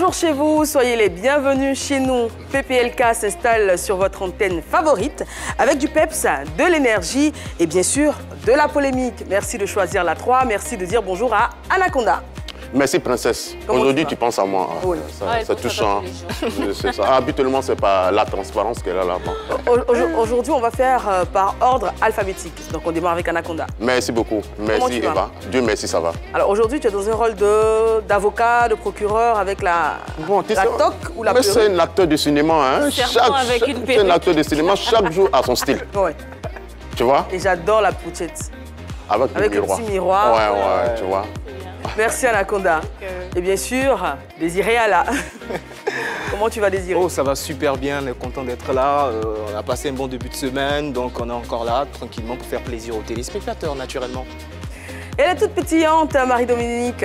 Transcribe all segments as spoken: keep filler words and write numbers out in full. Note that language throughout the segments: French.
Bonjour chez vous, soyez les bienvenus chez nous. P P L K s'installe sur votre antenne favorite avec du peps, de l'énergie et bien sûr de la polémique. Merci de choisir la trois, merci de dire bonjour à Anaconda. Merci princesse. Aujourd'hui tu, tu penses à moi. Oui. Ça, ah, ça touchant. C'est ça. Habituellement c'est pas la transparence qu'elle a là. Aujourd'hui on va faire euh, par ordre alphabétique. Donc on démarre avec Anaconda. Merci beaucoup. Merci Eva. Dieu merci, ça va. Alors aujourd'hui tu es dans un rôle d'avocat, de, de procureur avec la, bon, la toque ou la Mais c'est un acteur de cinéma. Hein. C'est un acteur de cinéma, chaque jour a son style. Ouais. Tu vois? Et j'adore la pouchette. Avec, avec le, le petit miroir. Ouais, ouais, ouais, tu vois. Merci Anaconda. Et bien sûr, Désiré Alla. Comment tu vas, Désiré? Oh, ça va super bien, on est content d'être là. Euh, on a passé un bon début de semaine, donc on est encore là, tranquillement, pour faire plaisir aux téléspectateurs, naturellement. Et la toute pétillante Marie-Dominique.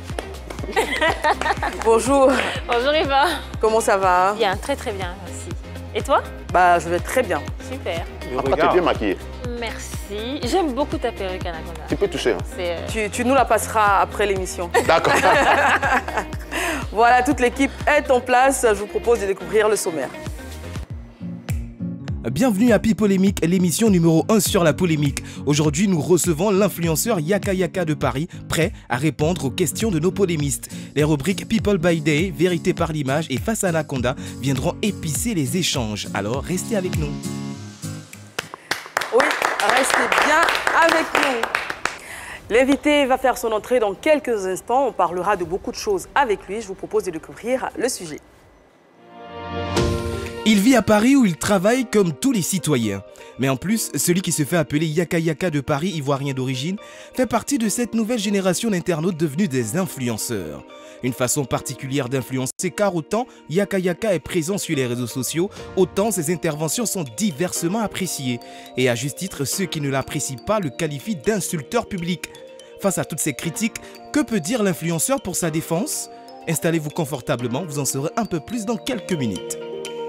Bonjour. Bonjour Eva. Comment ça va? Bien, très très bien, merci. Et toi? Bah, je vais très bien. Super. Après, tu es bien maquillée. Merci. J'aime beaucoup ta perruque, Anaconda. Tu peux toucher. Hein. Euh... Tu, tu nous la passeras après l'émission. D'accord. Voilà, toute l'équipe est en place. Je vous propose de découvrir le sommaire. Bienvenue à Pipolémique, l'émission numéro un sur la polémique. Aujourd'hui, nous recevons l'influenceur Yaka Yaka de Paris, prêt à répondre aux questions de nos polémistes. Les rubriques People by Day, Vérité par l'image et Face à Anaconda viendront épicer les échanges. Alors, restez avec nous. Oui, restez bien avec nous. L'invité va faire son entrée dans quelques instants. On parlera de beaucoup de choses avec lui. Je vous propose de découvrir le sujet. Il vit à Paris où il travaille comme tous les citoyens. Mais en plus, celui qui se fait appeler Yaka Yaka de Paris, ivoirien d'origine, fait partie de cette nouvelle génération d'internautes devenus des influenceurs. Une façon particulière d'influencer car autant Yaka Yaka est présent sur les réseaux sociaux, autant ses interventions sont diversement appréciées. Et à juste titre, ceux qui ne l'apprécient pas le qualifient d'insulteur public. Face à toutes ces critiques, que peut dire l'influenceur pour sa défense? Installez-vous confortablement, vous en saurez un peu plus dans quelques minutes.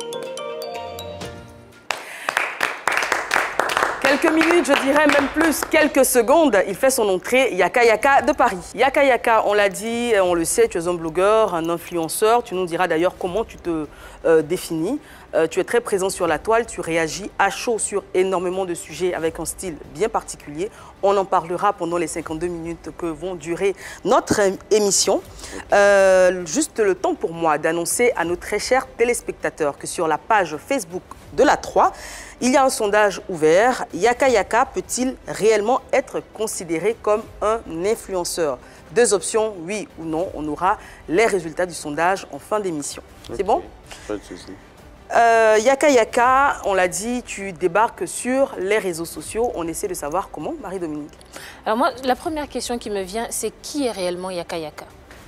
Quelques minutes, je dirais même plus, quelques secondes, il fait son entrée, Yaka Yaka de Paris. Yaka Yaka, on l'a dit, on le sait, tu es un blogueur, un influenceur. Tu nous diras d'ailleurs comment tu te euh, définis. Euh, tu es très présent sur la toile, tu réagis à chaud sur énormément de sujets avec un style bien particulier. On en parlera pendant les cinquante-deux minutes que vont durer notre émission. Euh, juste le temps pour moi d'annoncer à nos très chers téléspectateurs que sur la page Facebook de la trois, il y a un sondage ouvert. Yaka Yaka peut-il réellement être considéré comme un influenceur? Deux options, oui ou non. On aura les résultats du sondage en fin d'émission. Okay. C'est bon? Pas de souci. Euh, Yaka Yaka, on l'a dit, tu débarques sur les réseaux sociaux. On essaie de savoir comment, Marie-Dominique. Alors moi, la première question qui me vient, c'est qui est réellement Yaka Yaka?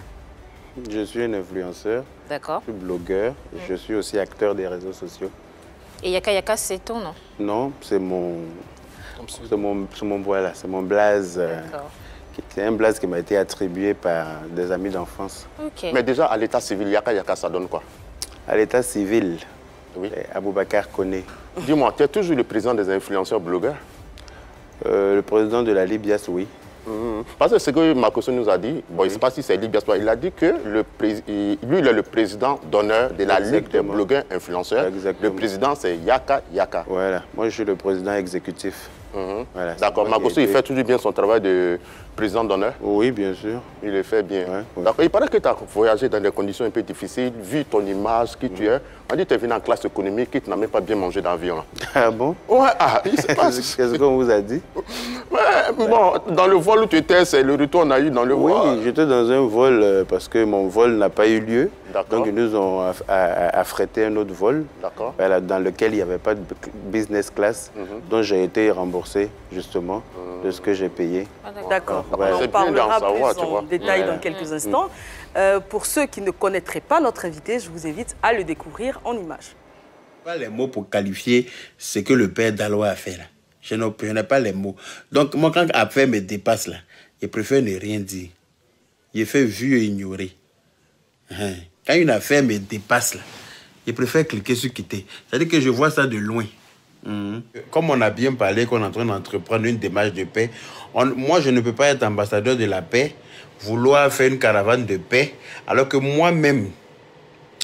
Je suis un influenceur. D'accord. Je suis blogueur. Mmh. Je suis aussi acteur des réseaux sociaux. Et Yaka Yaka, c'est ton nom? Non, c'est mon, c'est mon, c'est mon, voilà, c'est mon blaze. D'accord. C'est un blaze qui m'a été attribué par des amis d'enfance. Okay. Mais déjà, à l'état civil, Yaka Yaka, ça donne quoi? À l'état civil, oui. Aboubacar Koné. Dis-moi, tu es toujours le président des influenceurs blogueurs? euh, Le président de la Libias, oui. Mmh. Parce que ce que Makoso nous a dit, bon, oui. Je ne sais pas si c'est Libias, il a dit que le pré... lui, il est le président d'honneur de la Exactement. Ligue des blogueurs influenceurs. Exactement. Le président, c'est Yaka Yaka. Voilà, moi je suis le président exécutif. Mmh. Voilà, d'accord, Makoso, il fait toujours bien son travail de président d'honneur? Oui, bien sûr. Il le fait bien. Ouais, ouais. D'accord, il paraît que tu as voyagé dans des conditions un peu difficiles, vu ton image, qui mmh. tu es. On dit que tu es venu en classe économique, que tu n'as même pas bien mangé d'avion. Ah bon? Ouais, ah, il se passe. Qu'est-ce qu'on vous a dit? Ouais, bon, dans le vol où tu étais, c'est le retour qu'on a eu dans le vol. Oui, j'étais dans un vol euh, parce que mon vol n'a pas eu lieu. Donc ils nous ont aff affrété un autre vol voilà, dans lequel il n'y avait pas de business class. Mm-hmm. Donc j'ai été remboursé justement mm. de ce que j'ai payé. Ah, d'accord, voilà. On en parlera plus savoir, en vois. détail ouais. dans quelques mm. instants. Mm. Euh, pour ceux qui ne connaîtraient pas notre invité, je vous invite à le découvrir en images. Pas les mots pour qualifier ce que le père Dalois a fait là. Je n'ai pas les mots. Donc moi quand après me dépasse là, je préfère ne rien dire. Je fais vu et ignorer. Hein. Quand une affaire me dépasse là, je préfère cliquer sur quitter. C'est-à-dire que je vois ça de loin. Mmh. Comme on a bien parlé qu'on est en train d'entreprendre une démarche de paix, on, moi je ne peux pas être ambassadeur de la paix, vouloir faire une caravane de paix, alors que moi-même,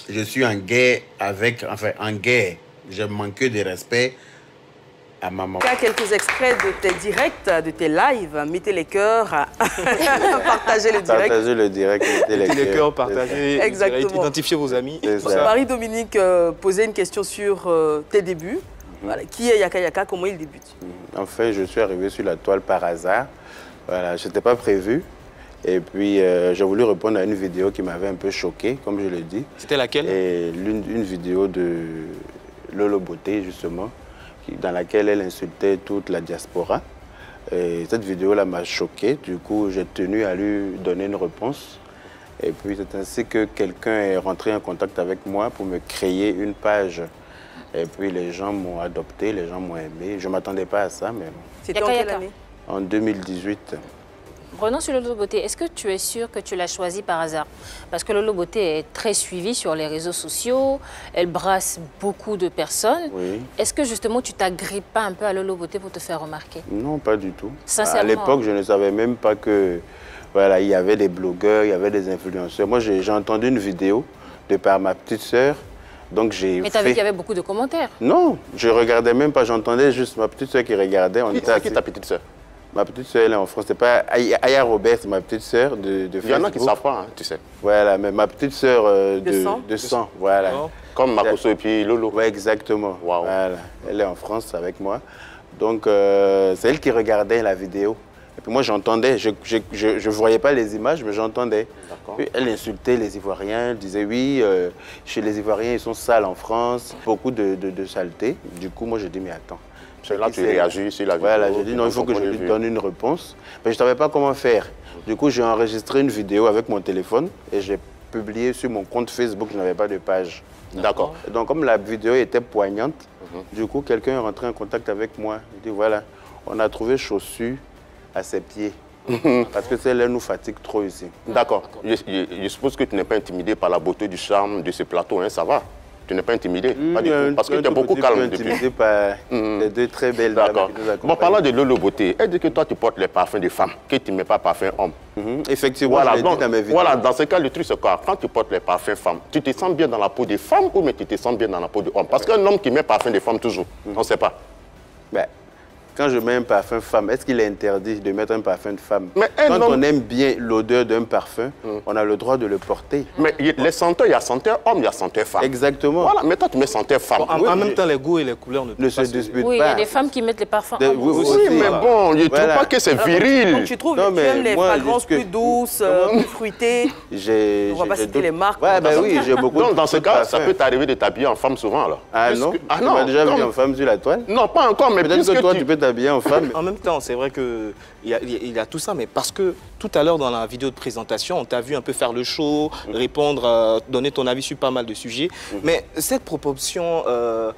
je suis en guerre avec, enfin, en guerre. Je manque de respect à ma maman. Il y a quelques extraits de tes directs, de tes lives. Mettez les cœurs, partagez le direct. Partagez le direct, mettez les, les cœurs, partagez le direct, identifiez vos amis. Marie-Dominique euh, posait une question sur euh, tes débuts. Mm-hmm. Voilà. Qui est Yaka Yaka? Comment il débute? En fait, je suis arrivé sur la toile par hasard. Voilà, je n'étais pas prévu. Et puis, euh, j'ai voulu répondre à une vidéo qui m'avait un peu choqué, comme je l'ai dit. C'était laquelle? Et une, une vidéo de Lolo Beauté, justement, qui, dans laquelle elle insultait toute la diaspora. Et cette vidéo-là m'a choqué. Du coup, j'ai tenu à lui donner une réponse. Et puis, c'est ainsi que quelqu'un est rentré en contact avec moi pour me créer une page. Et puis, les gens m'ont adopté, les gens m'ont aimé. Je ne m'attendais pas à ça, mais bon. C'était en quelle année? En deux mille dix-huit. Revenons sur Lolo Beauté. Est-ce que tu es sûr que tu l'as choisi par hasard? Parce que Lolo Beauté est très suivie sur les réseaux sociaux, elle brasse beaucoup de personnes. Oui. Est-ce que justement tu t'agrippes pas un peu à Lolo Beauté pour te faire remarquer? Non, pas du tout. Sincèrement. À l'époque, je ne savais même pas que voilà, il y avait des blogueurs, il y avait des influenceurs. Moi, j'ai entendu une vidéo de par ma petite sœur. Donc j'ai Mais tu as vu fait... qu'il y avait beaucoup de commentaires? Non, je regardais même pas, j'entendais juste ma petite sœur qui regardait. Qui est ta petite sœur? Ma petite sœur, elle est en France. C'est pas Aya Robert, c'est ma petite sœur de, de Facebook. Il y en a qui ne savent pas, hein, tu sais. Voilà, mais ma petite sœur euh, de, de sang, de sang voilà. Oh. Comme Makoso et puis Lolo. Oui, exactement. Wow. Voilà. Elle est en France avec moi. Donc, euh, c'est elle qui regardait la vidéo. Et puis moi, j'entendais. Je ne je, voyais pas les images, mais j'entendais. Elle insultait les Ivoiriens. Elle disait, oui, euh, chez les Ivoiriens, ils sont sales en France. Beaucoup de, de, de saleté. Du coup, moi, je dis, mais attends. Là, tu réagis sur la vidéo. Voilà, j'ai dit non, il faut que je lui donne une réponse. Mais je ne savais pas comment faire. Du coup, j'ai enregistré une vidéo avec mon téléphone et j'ai publié sur mon compte Facebook. Je n'avais pas de page. D'accord. Donc, comme la vidéo était poignante, mm-hmm. du coup, quelqu'un est rentré en contact avec moi. Il dit, voilà, on a trouvé chaussures à ses pieds. Parce que celle-là nous fatigue trop ici. D'accord. Je, je, je suppose que tu n'es pas intimidé par la beauté du charme de ce plateau, hein, ça va? Tu n'es pas intimidé, mmh, pas du tout, parce que tu es beaucoup calme depuis. Intimidé par mmh. les deux très belles dames qui nous accompagnent. Bon, parlant de Lolo Beauté, elle dit que toi tu portes les parfums de femmes, que tu ne mets pas parfum homme. Mmh. Effectivement, voilà, je l'ai dit dans mes vidéos. Voilà, dans ce cas, le truc c'est quoi? Quand tu portes les parfums femmes, tu te sens bien dans la peau des femmes ou mais tu te sens bien dans la peau de homme? Parce qu'un homme qui met parfum de femme toujours, mmh. on ne sait pas. Ben, quand je mets un parfum femme, est-ce qu'il est interdit de mettre un parfum de femme? Mais Quand homme... on aime bien l'odeur d'un parfum, mm. on a le droit de le porter. Mais les senteurs, il y a senteur homme, il y a senteur femme. Exactement. Voilà, mais toi tu mets senteur femme. Bon, en, oui, en même temps, les goûts et les couleurs ne, ne se disputent oui, pas. Oui, il y a des femmes qui mettent les parfums. De, oui, oui, oui, mais voilà. Bon, je ne voilà. trouve pas que c'est viril. Donc tu trouves non, que tu aimes les moi, fragrances jusque... plus douces, euh, plus fruitées? On ne va pas citer les marques. Ouais, ben oui, j'ai beaucoup Donc de dans ce cas, ça peut t'arriver de t'habiller en femme souvent alors. Ah non? Ah tu non, m'as déjà vu en femme sur la toile? Non, pas encore, mais peut-être que toi tu peux t'habiller en femme. En même temps, c'est vrai qu'il y, y, y a tout ça, mais parce que tout à l'heure dans la vidéo de présentation, on t'a vu un peu faire le show, mmh. répondre, euh, donner ton avis sur pas mal de sujets. Mmh. Mais cette proportion euh,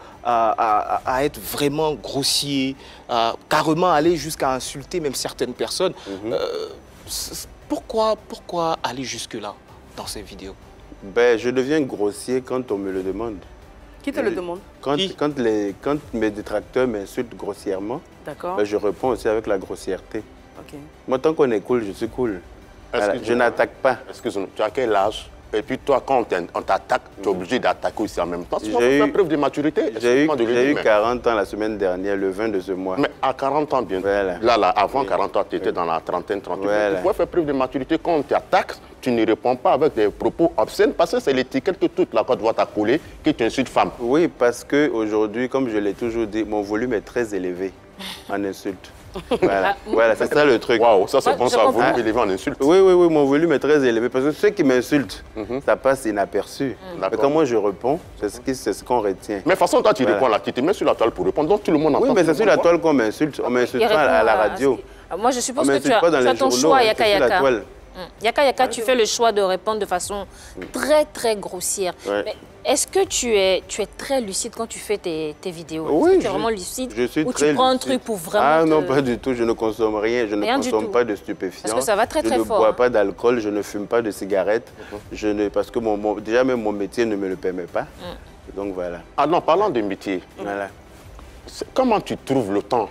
à, à, à être vraiment grossier, à carrément aller jusqu'à insulter même certaines personnes, mmh. euh, pourquoi, pourquoi aller jusque-là dans ces vidéos? Ben, je deviens grossier quand on me le demande. Qui te le demande? Quand, quand, les, quand mes détracteurs m'insultent grossièrement, ben, je réponds aussi avec la grossièreté. Okay. Moi, tant qu'on est cool, je suis cool. Voilà, je n'attaque pas. Excuse-moi, tu as quel âge? Et puis toi, quand on t'attaque, tu es obligé d'attaquer aussi en même temps. Tu j'ai faire eu, preuve de maturité. J'ai eu, eu quarante ans la semaine dernière, le vingt de ce mois. Mais à quarante ans, bien. Voilà. Là, là, avant oui. quarante ans, tu étais oui. dans la trentaine, trente-huit. Voilà. Tu pouvais faire preuve de maturité. Quand on t'attaque, tu ne réponds pas avec des propos obscènes parce que c'est l'étiquette que toute la Côte d'Ivoire t'a collée, que tu insultes femme. Oui, parce qu'aujourd'hui, comme je l'ai toujours dit, mon volume est très élevé en insultes. Voilà, voilà c'est ça le truc. Waouh, ça c'est bon, ça, volume élevé en insulte. Oui, oui, oui, mon volume est très élevé parce que ceux qui m'insultent, mm-hmm. ça passe inaperçu. Mm. Mais quand moi je réponds, c'est ce qu'on qu retient. Mais de toute façon, toi tu voilà. réponds là, tu te mets sur la toile pour répondre, donc tout le monde entend. Oui, mais c'est sur la toile qu'on m'insulte, on m'insulte pas à la radio. À... Moi je suppose que tu as, tu as ton choix, Yaka Yaka. Yaka Yaka, tu fais le choix de répondre de façon très très grossière. Ouais. Mais est-ce que tu es, tu es très lucide quand tu fais tes, tes vidéos? Oui, tu es vraiment lucide? Je suis ou très tu prends lucide. un truc pour vraiment Ah te... non, pas du tout. Je ne consomme rien. Je rien ne consomme pas de stupéfiants. Parce que ça va très très fort. Je ne fort, bois hein. pas d'alcool. Je ne fume pas de cigarettes. Mm-hmm. je ne, parce que mon, mon, déjà même mon métier ne me le permet pas. Mm. Donc voilà. Ah non, parlant de métier, voilà. comment tu trouves le temps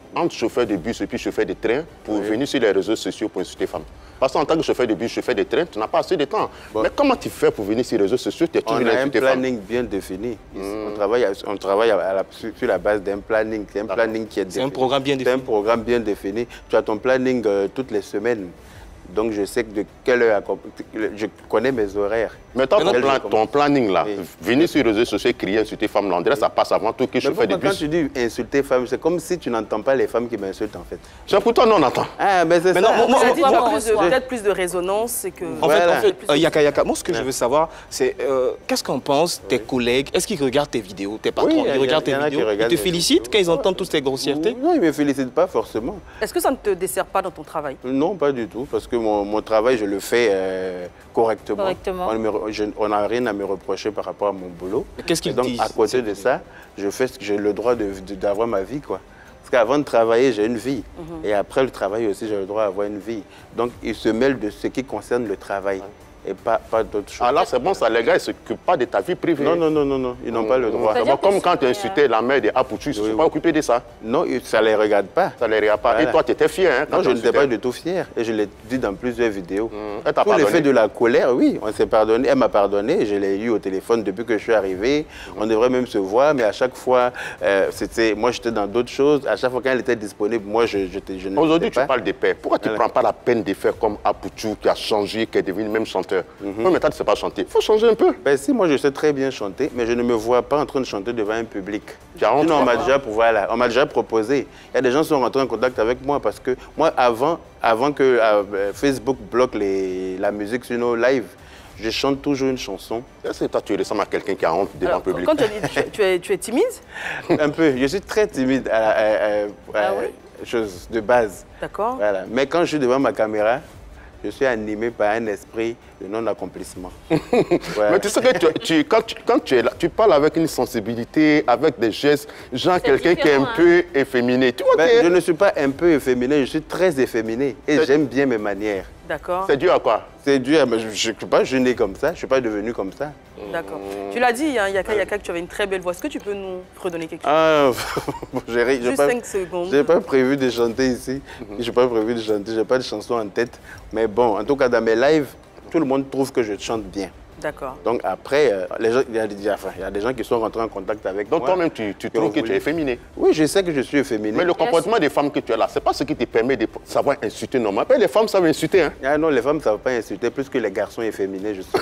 entre chauffeur de bus et puis chauffeur de train pour oui. venir sur les réseaux sociaux pour insulter les femmes? Parce qu'en tant que chauffeur de bus, chauffeur de train, tu n'as pas assez de temps. Bon. Mais comment tu fais pour venir sur les réseaux sociaux? Tu es toujours on a un planning femmes. bien défini. Mmh. On travaille, on travaille à la, sur, sur la base d'un planning. C'est un planning qui est défini. C'est un programme bien défini. C'est un programme bien défini. Tu as ton planning euh, toutes les semaines. Donc, je sais de quelle heure... Je connais mes horaires. Mais ton, plan, ton planning, là, oui. venir sur les réseaux sociaux et crier, insulter les femmes, l'André, ça passe avant tout que je fais des bus. Quand tu dis insulter les femmes, c'est comme si tu n'entends pas les femmes qui m'insultent, en fait. C'est pour toi, non, on entend. Ah, mais c'est ça. Peut-être plus de résonance, c'est que... En voilà. fait, en fait euh, Yaka Yaka, moi, ce que ouais. je veux savoir, c'est euh, qu'est-ce qu'en pensent tes oui. collègues? Est-ce qu'ils regardent tes vidéos? Tes patrons, oui, ils regardent tes vidéos? Ils te félicitent quand ils entendent toutes ces grossièretés? Non, ils ne me félicitent pas forcément. Est-ce que ça ne te dessert pas dans ton travail? Non, pas du tout, parce que mon travail, je le fais euh, correctement. correctement. On n'a rien à me reprocher par rapport à mon boulot. Qu'est-ce qu'ils disent? Donc, à côté de ça, je fais ce que j'ai le droit d'avoir ma vie, quoi. Parce qu'avant de travailler, j'ai une vie. Mm-hmm. Et après le travail aussi, j'ai le droit d'avoir une vie. Donc, ils se mêlent de ce qui concerne le travail. Ouais. Et pas, pas d'autres choses. Ah là, c'est bon, ça, les gars, ils ne s'occupent pas de ta vie privée. Non, non, non, non, non. ils n'ont mmh. pas le droit. Bon, comme quand tu as insulté la mère des Apoutus, ils ne sont pas occupés de ça. Non, ça ne les regarde pas. Ça ne les regarde pas. Voilà. Et toi, tu étais fier, hein, quand non, je n'étais pas du tout fier. Et je l'ai dit dans plusieurs vidéos. Mmh. Pour l'effet de la colère, oui, on s'est pardonné. Elle m'a pardonné. Je l'ai eu au téléphone depuis que je suis arrivé. Mmh. On devrait même se voir, mais à chaque fois, euh, c'était, moi, j'étais dans d'autres choses. À chaque fois qu'elle était disponible, moi, je, je, je, je ne Aujourd'hui, tu parles de paix. Pourquoi tu ne prends pas la peine de faire comme Apoutu, qui a changé, qui est devenu même chanteur? Tu ne sais pas chanter. Il faut changer un peu. Ben si, moi je sais très bien chanter, mais je ne me vois pas en train de chanter devant un public. Sinon, on m'a déjà, voilà, on m'a déjà proposé. Il y a des gens qui sont rentrés en contact avec moi parce que moi, avant, avant que euh, Facebook bloque les, la musique sur nos lives, je chante toujours une chanson. Est-ce que toi, tu ressembles à quelqu'un qui a honte devant le public? Quand tu, dis, tu, es, tu es timide? Un peu. Je suis très timide à, à, à, à, ah oui? chose de base. D'accord. Voilà. Mais quand je suis devant ma caméra, je suis animé par un esprit de non-accomplissement. Ouais. Mais tu sais que tu, tu, quand, tu, quand tu es là, tu parles avec une sensibilité, avec des gestes, genre quelqu'un qui est un hein. peu efféminé. Tu vois, ben, je ne suis pas un peu efféminé, je suis très efféminé et j'aime bien mes manières. D'accord. C'est dû à quoi? C'est dû à... Je ne suis pas je né comme ça, je ne suis pas devenu comme ça. D'accord. Mmh. Tu l'as dit, hein, Yaka Yaka, que tu avais une très belle voix. Est-ce que tu peux nous redonner quelque chose? Ah, Juste pas, cinq secondes. Je n'ai pas prévu de chanter ici. Mmh. Je n'ai pas prévu de chanter, je n'ai pas de chanson en tête. Mais bon, en tout cas, dans mes lives, tout le monde trouve que je chante bien. D'accord. Donc après, euh, les gens, il, y a, il, y a, il y a des gens qui sont rentrés en contact avec Donc moi. Donc toi-même, tu, tu trouves que tu es efféminé? Oui, je sais que je suis efféminé. Mais le comportement des femmes que tu as là, ce n'est pas ce qui te permet de savoir insulter normalement. Après, les femmes savent insulter. Hein? Ah non, les femmes ne savent pas insulter, plus que les garçons efféminés, je sais.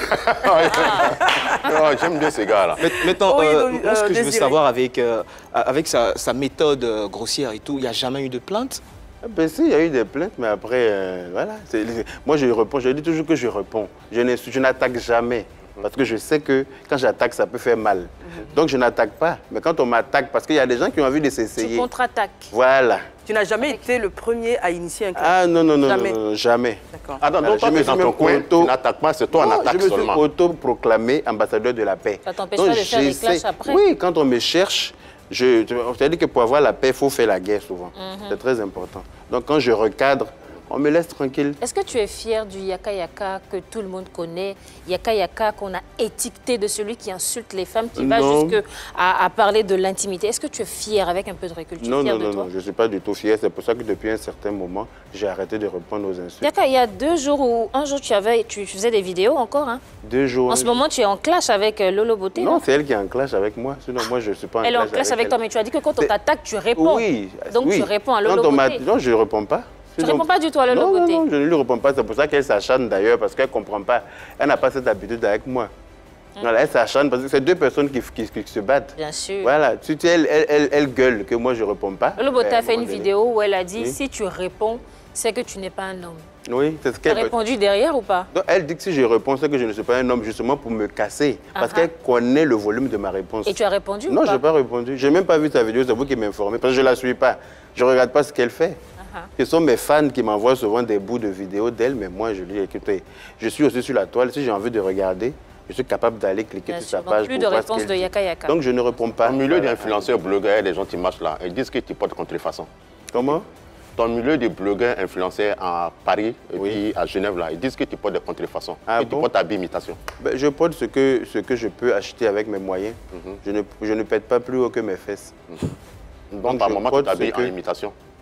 ah, j'aime bien ces gars-là. Maintenant, euh, moi, ce que je veux savoir avec, euh, avec sa, sa méthode euh, grossière et tout, il n'y a jamais eu de plainte? Ben si, il y a eu des plaintes, mais après, euh, voilà. Moi, je réponds, je dis toujours que je réponds. Je n'attaque jamais. Parce que je sais que quand j'attaque, ça peut faire mal. Mm-hmm. Donc, je n'attaque pas. Mais quand on m'attaque, parce qu'il y a des gens qui ont envie de s'essayer. Tu contre-attaques. Voilà. Tu n'as jamais été le premier à initier un clash? Ah non, non, non, jamais. Non, non, jamais. D'accord. Ah, donc, donc toi, tu es dans ton coin, tu n'attaques pas, c'est toi en attaque seulement. Je me suis auto-proclamé ambassadeur de la paix. Ça t'empêche pas de faire des clashs après? Oui, quand on me cherche, je, on t'a dit que pour avoir la paix, il faut faire la guerre souvent. Mm-hmm. C'est très important. Donc, quand je recadre, on me laisse tranquille. Est-ce que tu es fier du Yaka Yaka que tout le monde connaît? Yaka Yaka qu'on a étiqueté de celui qui insulte les femmes, qui va jusqu'à à, à parler de l'intimité. Est-ce que tu es fier avec un peu de recul? Non, non, non, non, je ne suis pas du tout fier. C'est pour ça que depuis un certain moment, j'ai arrêté de répondre aux insultes. Yaka, il y a deux jours ou un jour, tu, avais, tu faisais des vidéos encore. Hein? Deux jours. En ce moment, tu es en clash avec Lolo Beauté. Non, c'est elle qui est en clash avec moi. Sinon, moi, je ne suis pas en elle clash. Elle est en clash avec, avec toi, mais tu as dit que quand on t'attaque, tu réponds. Oui. Donc, oui. tu réponds à Lolo Beauté. Non, je ne réponds pas. Tu ne réponds pas du tout à Lolo non, Beauté? Non, non, je ne lui réponds pas. C'est pour ça qu'elle s'acharne d'ailleurs, parce qu'elle ne comprend pas. Elle n'a pas cette habitude avec moi. Mmh. Voilà, elle s'acharne parce que c'est deux personnes qui, qui, qui se battent. Bien sûr. Voilà, tu sais, elle, elle, elle, elle gueule que moi je ne réponds pas. Lolo Beauté a fait une vidéo où elle a dit, oui. si tu réponds, c'est que tu n'es pas un homme. Oui, c'est ce qu'elle... Tu as répondu derrière ou pas? Donc, elle dit que si je réponds, c'est que je ne suis pas un homme, justement pour me casser. Uh-huh. Parce qu'elle connaît le volume de ma réponse. Et tu as répondu non, ou pas? Non, je n'ai pas répondu. Je n'ai même pas vu sa vidéo, c'est vous qui m'informez, parce que je ne la suis pas. Je ne regarde pas ce qu'elle fait. Ce sont mes fans qui m'envoient souvent des bouts de vidéos d'elle, mais moi, je dis, écoutez, je suis aussi sur la toile. Si j'ai envie de regarder, je suis capable d'aller cliquer Bien sur sûr. sa page. Donc, plus pour de voir réponse ce de Yaka Yaka. Donc, je ne réponds pas. Au milieu d'influenceurs, blogueurs, les gens qui marchent là, ils disent que tu portes contrefaçon. Comment? Dans le milieu des blogueurs influenceurs à Paris et oui. puis à Genève, là, ils disent que tu portes des contrefaçons, ah, que bon? tu portes habits imitation. Ben, je porte ce que, ce que je peux acheter avec mes moyens. Mm-hmm. Je ne, je ne pète pas plus haut que mes fesses. Mm-hmm. Donc, Donc par moment, tu t'habilles que... en imitation.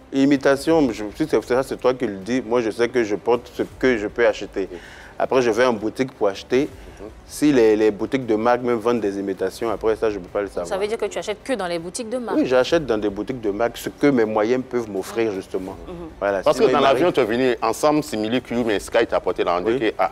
Imitation, je, si c'est ça, c'est toi qui le dis. Moi, je sais que je porte ce que je peux acheter. Après, je vais en boutique pour acheter. Si les, les boutiques de marque même vendent des imitations, après ça, je ne peux pas le savoir. Ça veut dire que tu achètes que dans les boutiques de marque? Oui, j'achète dans des boutiques de marque ce que mes moyens peuvent m'offrir, justement. Mm-hmm. Voilà, parce que dans l'avion, tu es venu ensemble, simili-Q, mais Sky t'a apporté dans oui. que, ah,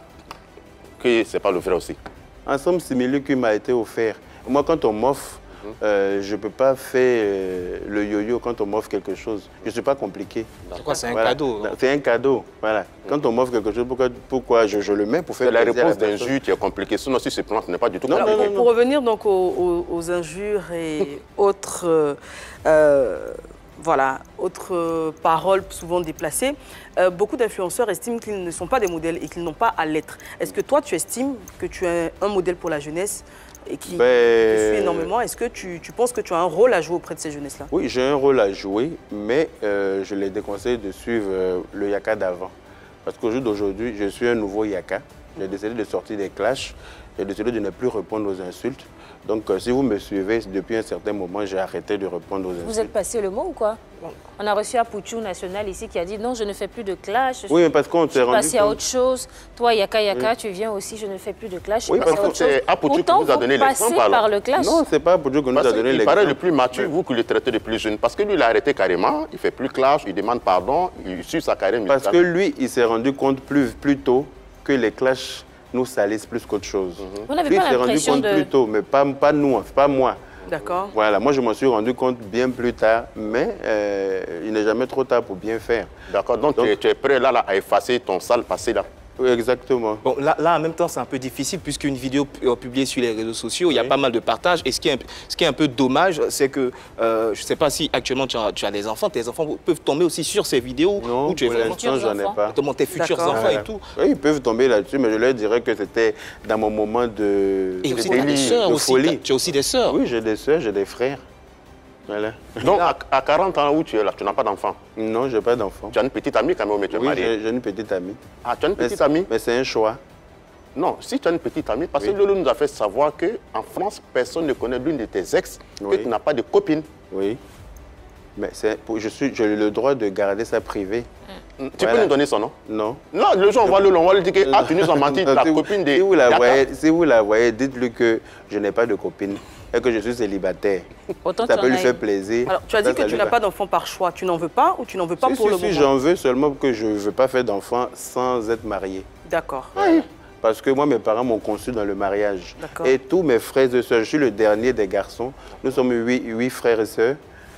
que ce n'est pas le vrai aussi. Ensemble, simili-Q m'a été offert. Moi, quand on m'offre, Euh, je ne peux pas faire euh, le yo-yo quand on m'offre quelque chose. Je ne suis pas compliqué. C'est quoi, c'est un voilà. cadeau? C'est un cadeau, voilà. Mm. Quand on m'offre quelque chose, pourquoi, pourquoi je, je le mets pour faire la réponse d'injure qui est compliquée. Sinon, si c'est plante, ce n'est pas du tout compliqué. Non, non, non. Pour revenir donc aux, aux, aux injures et autres, euh, euh, voilà, autres euh, paroles souvent déplacées, euh, beaucoup d'influenceurs estiment qu'ils ne sont pas des modèles et qu'ils n'ont pas à l'être. Est-ce que toi, tu estimes que tu es un modèle pour la jeunesse et qui ben... te suit énormément? Est-ce que tu, tu penses que tu as un rôle à jouer auprès de ces jeunesses-là? Oui, j'ai un rôle à jouer, mais euh, je les déconseille de suivre euh, le Yaka d'avant. Parce qu'au jour d'aujourd'hui, je suis un nouveau Yaka. J'ai décidé de sortir des clashs, j'ai décidé de ne plus répondre aux insultes. Donc, euh, si vous me suivez, depuis un certain moment, j'ai arrêté de répondre aux insultes. Vous êtes passé le mot ou quoi? On a reçu Apouchou National ici qui a dit non, je ne fais plus de clash. Oui, mais parce qu'on s'est rendu passé compte... à autre chose. Toi, Yaka Yaka, oui. tu viens aussi, je ne fais plus de clash. Oui, parce que c'est Apouchou qui vous a donné l'exemple. par le clash. Non, c'est pas Apouchou qui nous a donné l'exemple. Il paraît le plus mature, vous qui le traitez de plus jeune. Parce que lui, il a arrêté carrément, il ne fait plus clash, il demande pardon, il suit sa carrière musicale. Parce que lui, il s'est rendu compte plus, plus tôt que les clashs nous salissent plus qu'autre chose. Mm-hmm. Vous n'avez Lui, pas il s'est rendu compte de... plus tôt, mais pas, pas nous, pas moi. D'accord. Voilà, moi je m'en suis rendu compte bien plus tard, mais euh, il n'est jamais trop tard pour bien faire. D'accord, donc, donc tu, es, tu es prêt là, là à effacer ton sale passé là? Oui, exactement. Bon, là, là, en même temps, c'est un peu difficile puisqu'une vidéo publiée sur les réseaux sociaux, oui. il y a pas mal de partages. Et ce qui est un, ce qui est un peu dommage, c'est que, euh, je ne sais pas si actuellement tu as, tu as des enfants, tes enfants peuvent tomber aussi sur ces vidéos. Non, où tu es pour l'instant, j'en ai pas. Comment tes futurs enfants et tout. Oui, ils peuvent tomber là-dessus, mais je leur dirais que c'était dans mon moment de, et aussi de, des sœurs de aussi. folie. Tu as aussi des sœurs? Oui, j'ai des sœurs, j'ai des frères. Voilà. Donc, à, à quarante ans où tu es là, tu n'as pas d'enfant? Non, je n'ai pas d'enfant. Tu as une petite amie quand même, mais tu es oui, marié? j'ai une petite amie. Ah, tu as une petite amie? Mais c'est un choix. Non, si tu as une petite amie, parce oui. que Lolo nous a fait savoir qu'en France, personne ne connaît l'une de tes ex, oui. que tu n'as pas de copine. Oui. Mais je suis, j'ai le droit de garder ça privé. Mm. Tu voilà. peux nous donner son nom? Non. Non, le jour on voit Lolo, on va lui dire que ah, tu nous as menti, la si copine de... Si vous la voyez, si vous la voyez, dites-lui que je n'ai pas de copine et que je suis célibataire. Autant ça peut lui faire plaisir. Alors, tu as dit ça, que ça tu n'as pas d'enfant par choix. Tu n'en veux pas ou tu n'en veux pas si, pour si, le si, moment? j'en veux seulement que je ne veux pas faire d'enfant sans être marié. D'accord. Oui. Parce que moi, mes parents m'ont conçu dans le mariage. Et tous mes frères et sœurs, je suis le dernier des garçons. Nous sommes huit, huit frères et sœurs.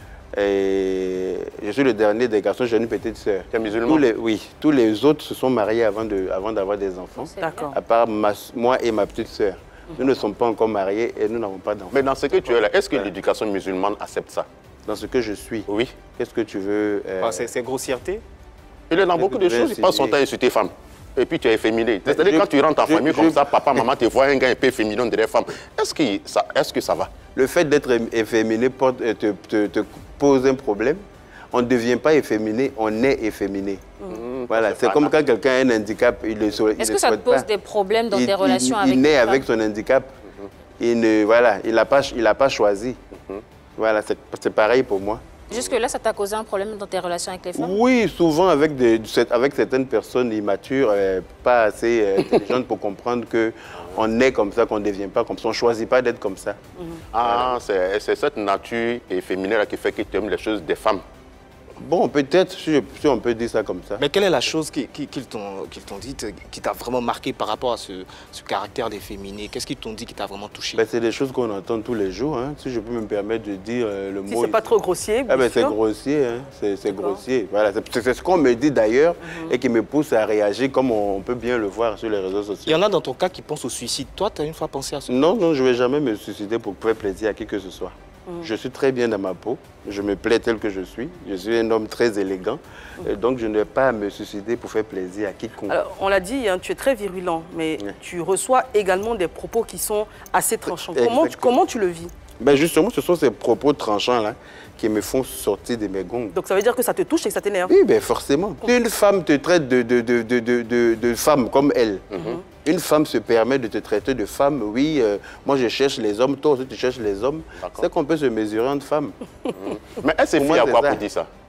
Et je suis le dernier des garçons, j'ai une petite sœur. Tu es musulman? Tous les, oui, tous les autres se sont mariés avant de, avant d'avoir des enfants. D'accord. À part ma, moi et ma petite sœur. Nous ne sommes pas encore mariés et nous n'avons pas d'enfants. Mais dans ce que tu es là, est-ce que l'éducation musulmane accepte ça? Dans ce que je suis? Oui. Qu'est-ce que tu veux euh... ah, c'est grossièreté? Il est dans beaucoup de choses, il passe son temps à insulter femmes. Et puis tu es efféminé. C'est-à-dire que quand tu rentres en je, famille je, comme ça, papa, maman te voit un gars un peu féminin de les femmes. Est-ce que, est que ça va? Le fait d'être efféminé te, te, te, te pose un problème. On ne devient pas efféminé, on est efféminé. Mmh. Voilà, c'est comme quand quelqu'un a un handicap, il le souhaite. Est-ce que ça te pose pas. des problèmes dans il, tes relations il, avec Il naît avec son handicap. Mmh. Il ne, voilà, il n'a pas, il a pas choisi. Mmh. Voilà, c'est pareil pour moi. Jusque-là, ça t'a causé un problème dans tes relations avec les femmes? Oui, souvent avec, des, avec certaines personnes immatures, euh, pas assez euh, intelligentes pour comprendre qu'on est comme ça, qu'on ne devient pas comme ça, on ne choisit pas d'être comme ça. Mm-hmm. Ah, voilà. C'est cette nature féminine qui fait que tu aimes les choses des femmes. Bon, peut-être, si, si on peut dire ça comme ça. Mais quelle est la chose qu'ils qui, qui t'ont qu dit, qui t'a vraiment marqué par rapport à ce, ce caractère d'efféminé? Qu'est-ce qu'ils t'ont dit qui t'a vraiment touché? Ben, c'est des choses qu'on entend tous les jours, hein. Si je peux me permettre de dire euh, le si mot... c'est pas trop grossier, bien ah, ben, sûr. C'est grossier, hein. C'est grossier. Voilà. C'est ce qu'on me dit d'ailleurs mm-hmm. et qui me pousse à réagir comme on peut bien le voir sur les réseaux sociaux. Il y en a dans ton cas qui pensent au suicide. Toi, tu as une fois pensé à ça? Non, non, je ne vais jamais me suicider pour faire plaisir à qui que ce soit. Je suis très bien dans ma peau, je me plais tel que je suis, je suis un homme très élégant, et donc je ne vais pas me suicider pour faire plaisir à quiconque. Alors, on l'a dit, hein, tu es très virulent, mais oui. tu reçois également des propos qui sont assez tranchants. Comment tu, comment tu le vis? Ben justement, ce sont ces propos tranchants-là qui me font sortir de mes gonds. Donc ça veut dire que ça te touche et que ça t'énerve? Oui, ben forcément. Si une femme te traite de, de, de, de, de, de, de femme comme elle, mm-hmm. Une femme se permet de te traiter de femme, oui, euh, moi je cherche les hommes, toi aussi tu cherches les hommes. C'est qu'on peut se mesurer entre femmes. Mmh. Mais elle s'est fiée à quoi pour dire ça?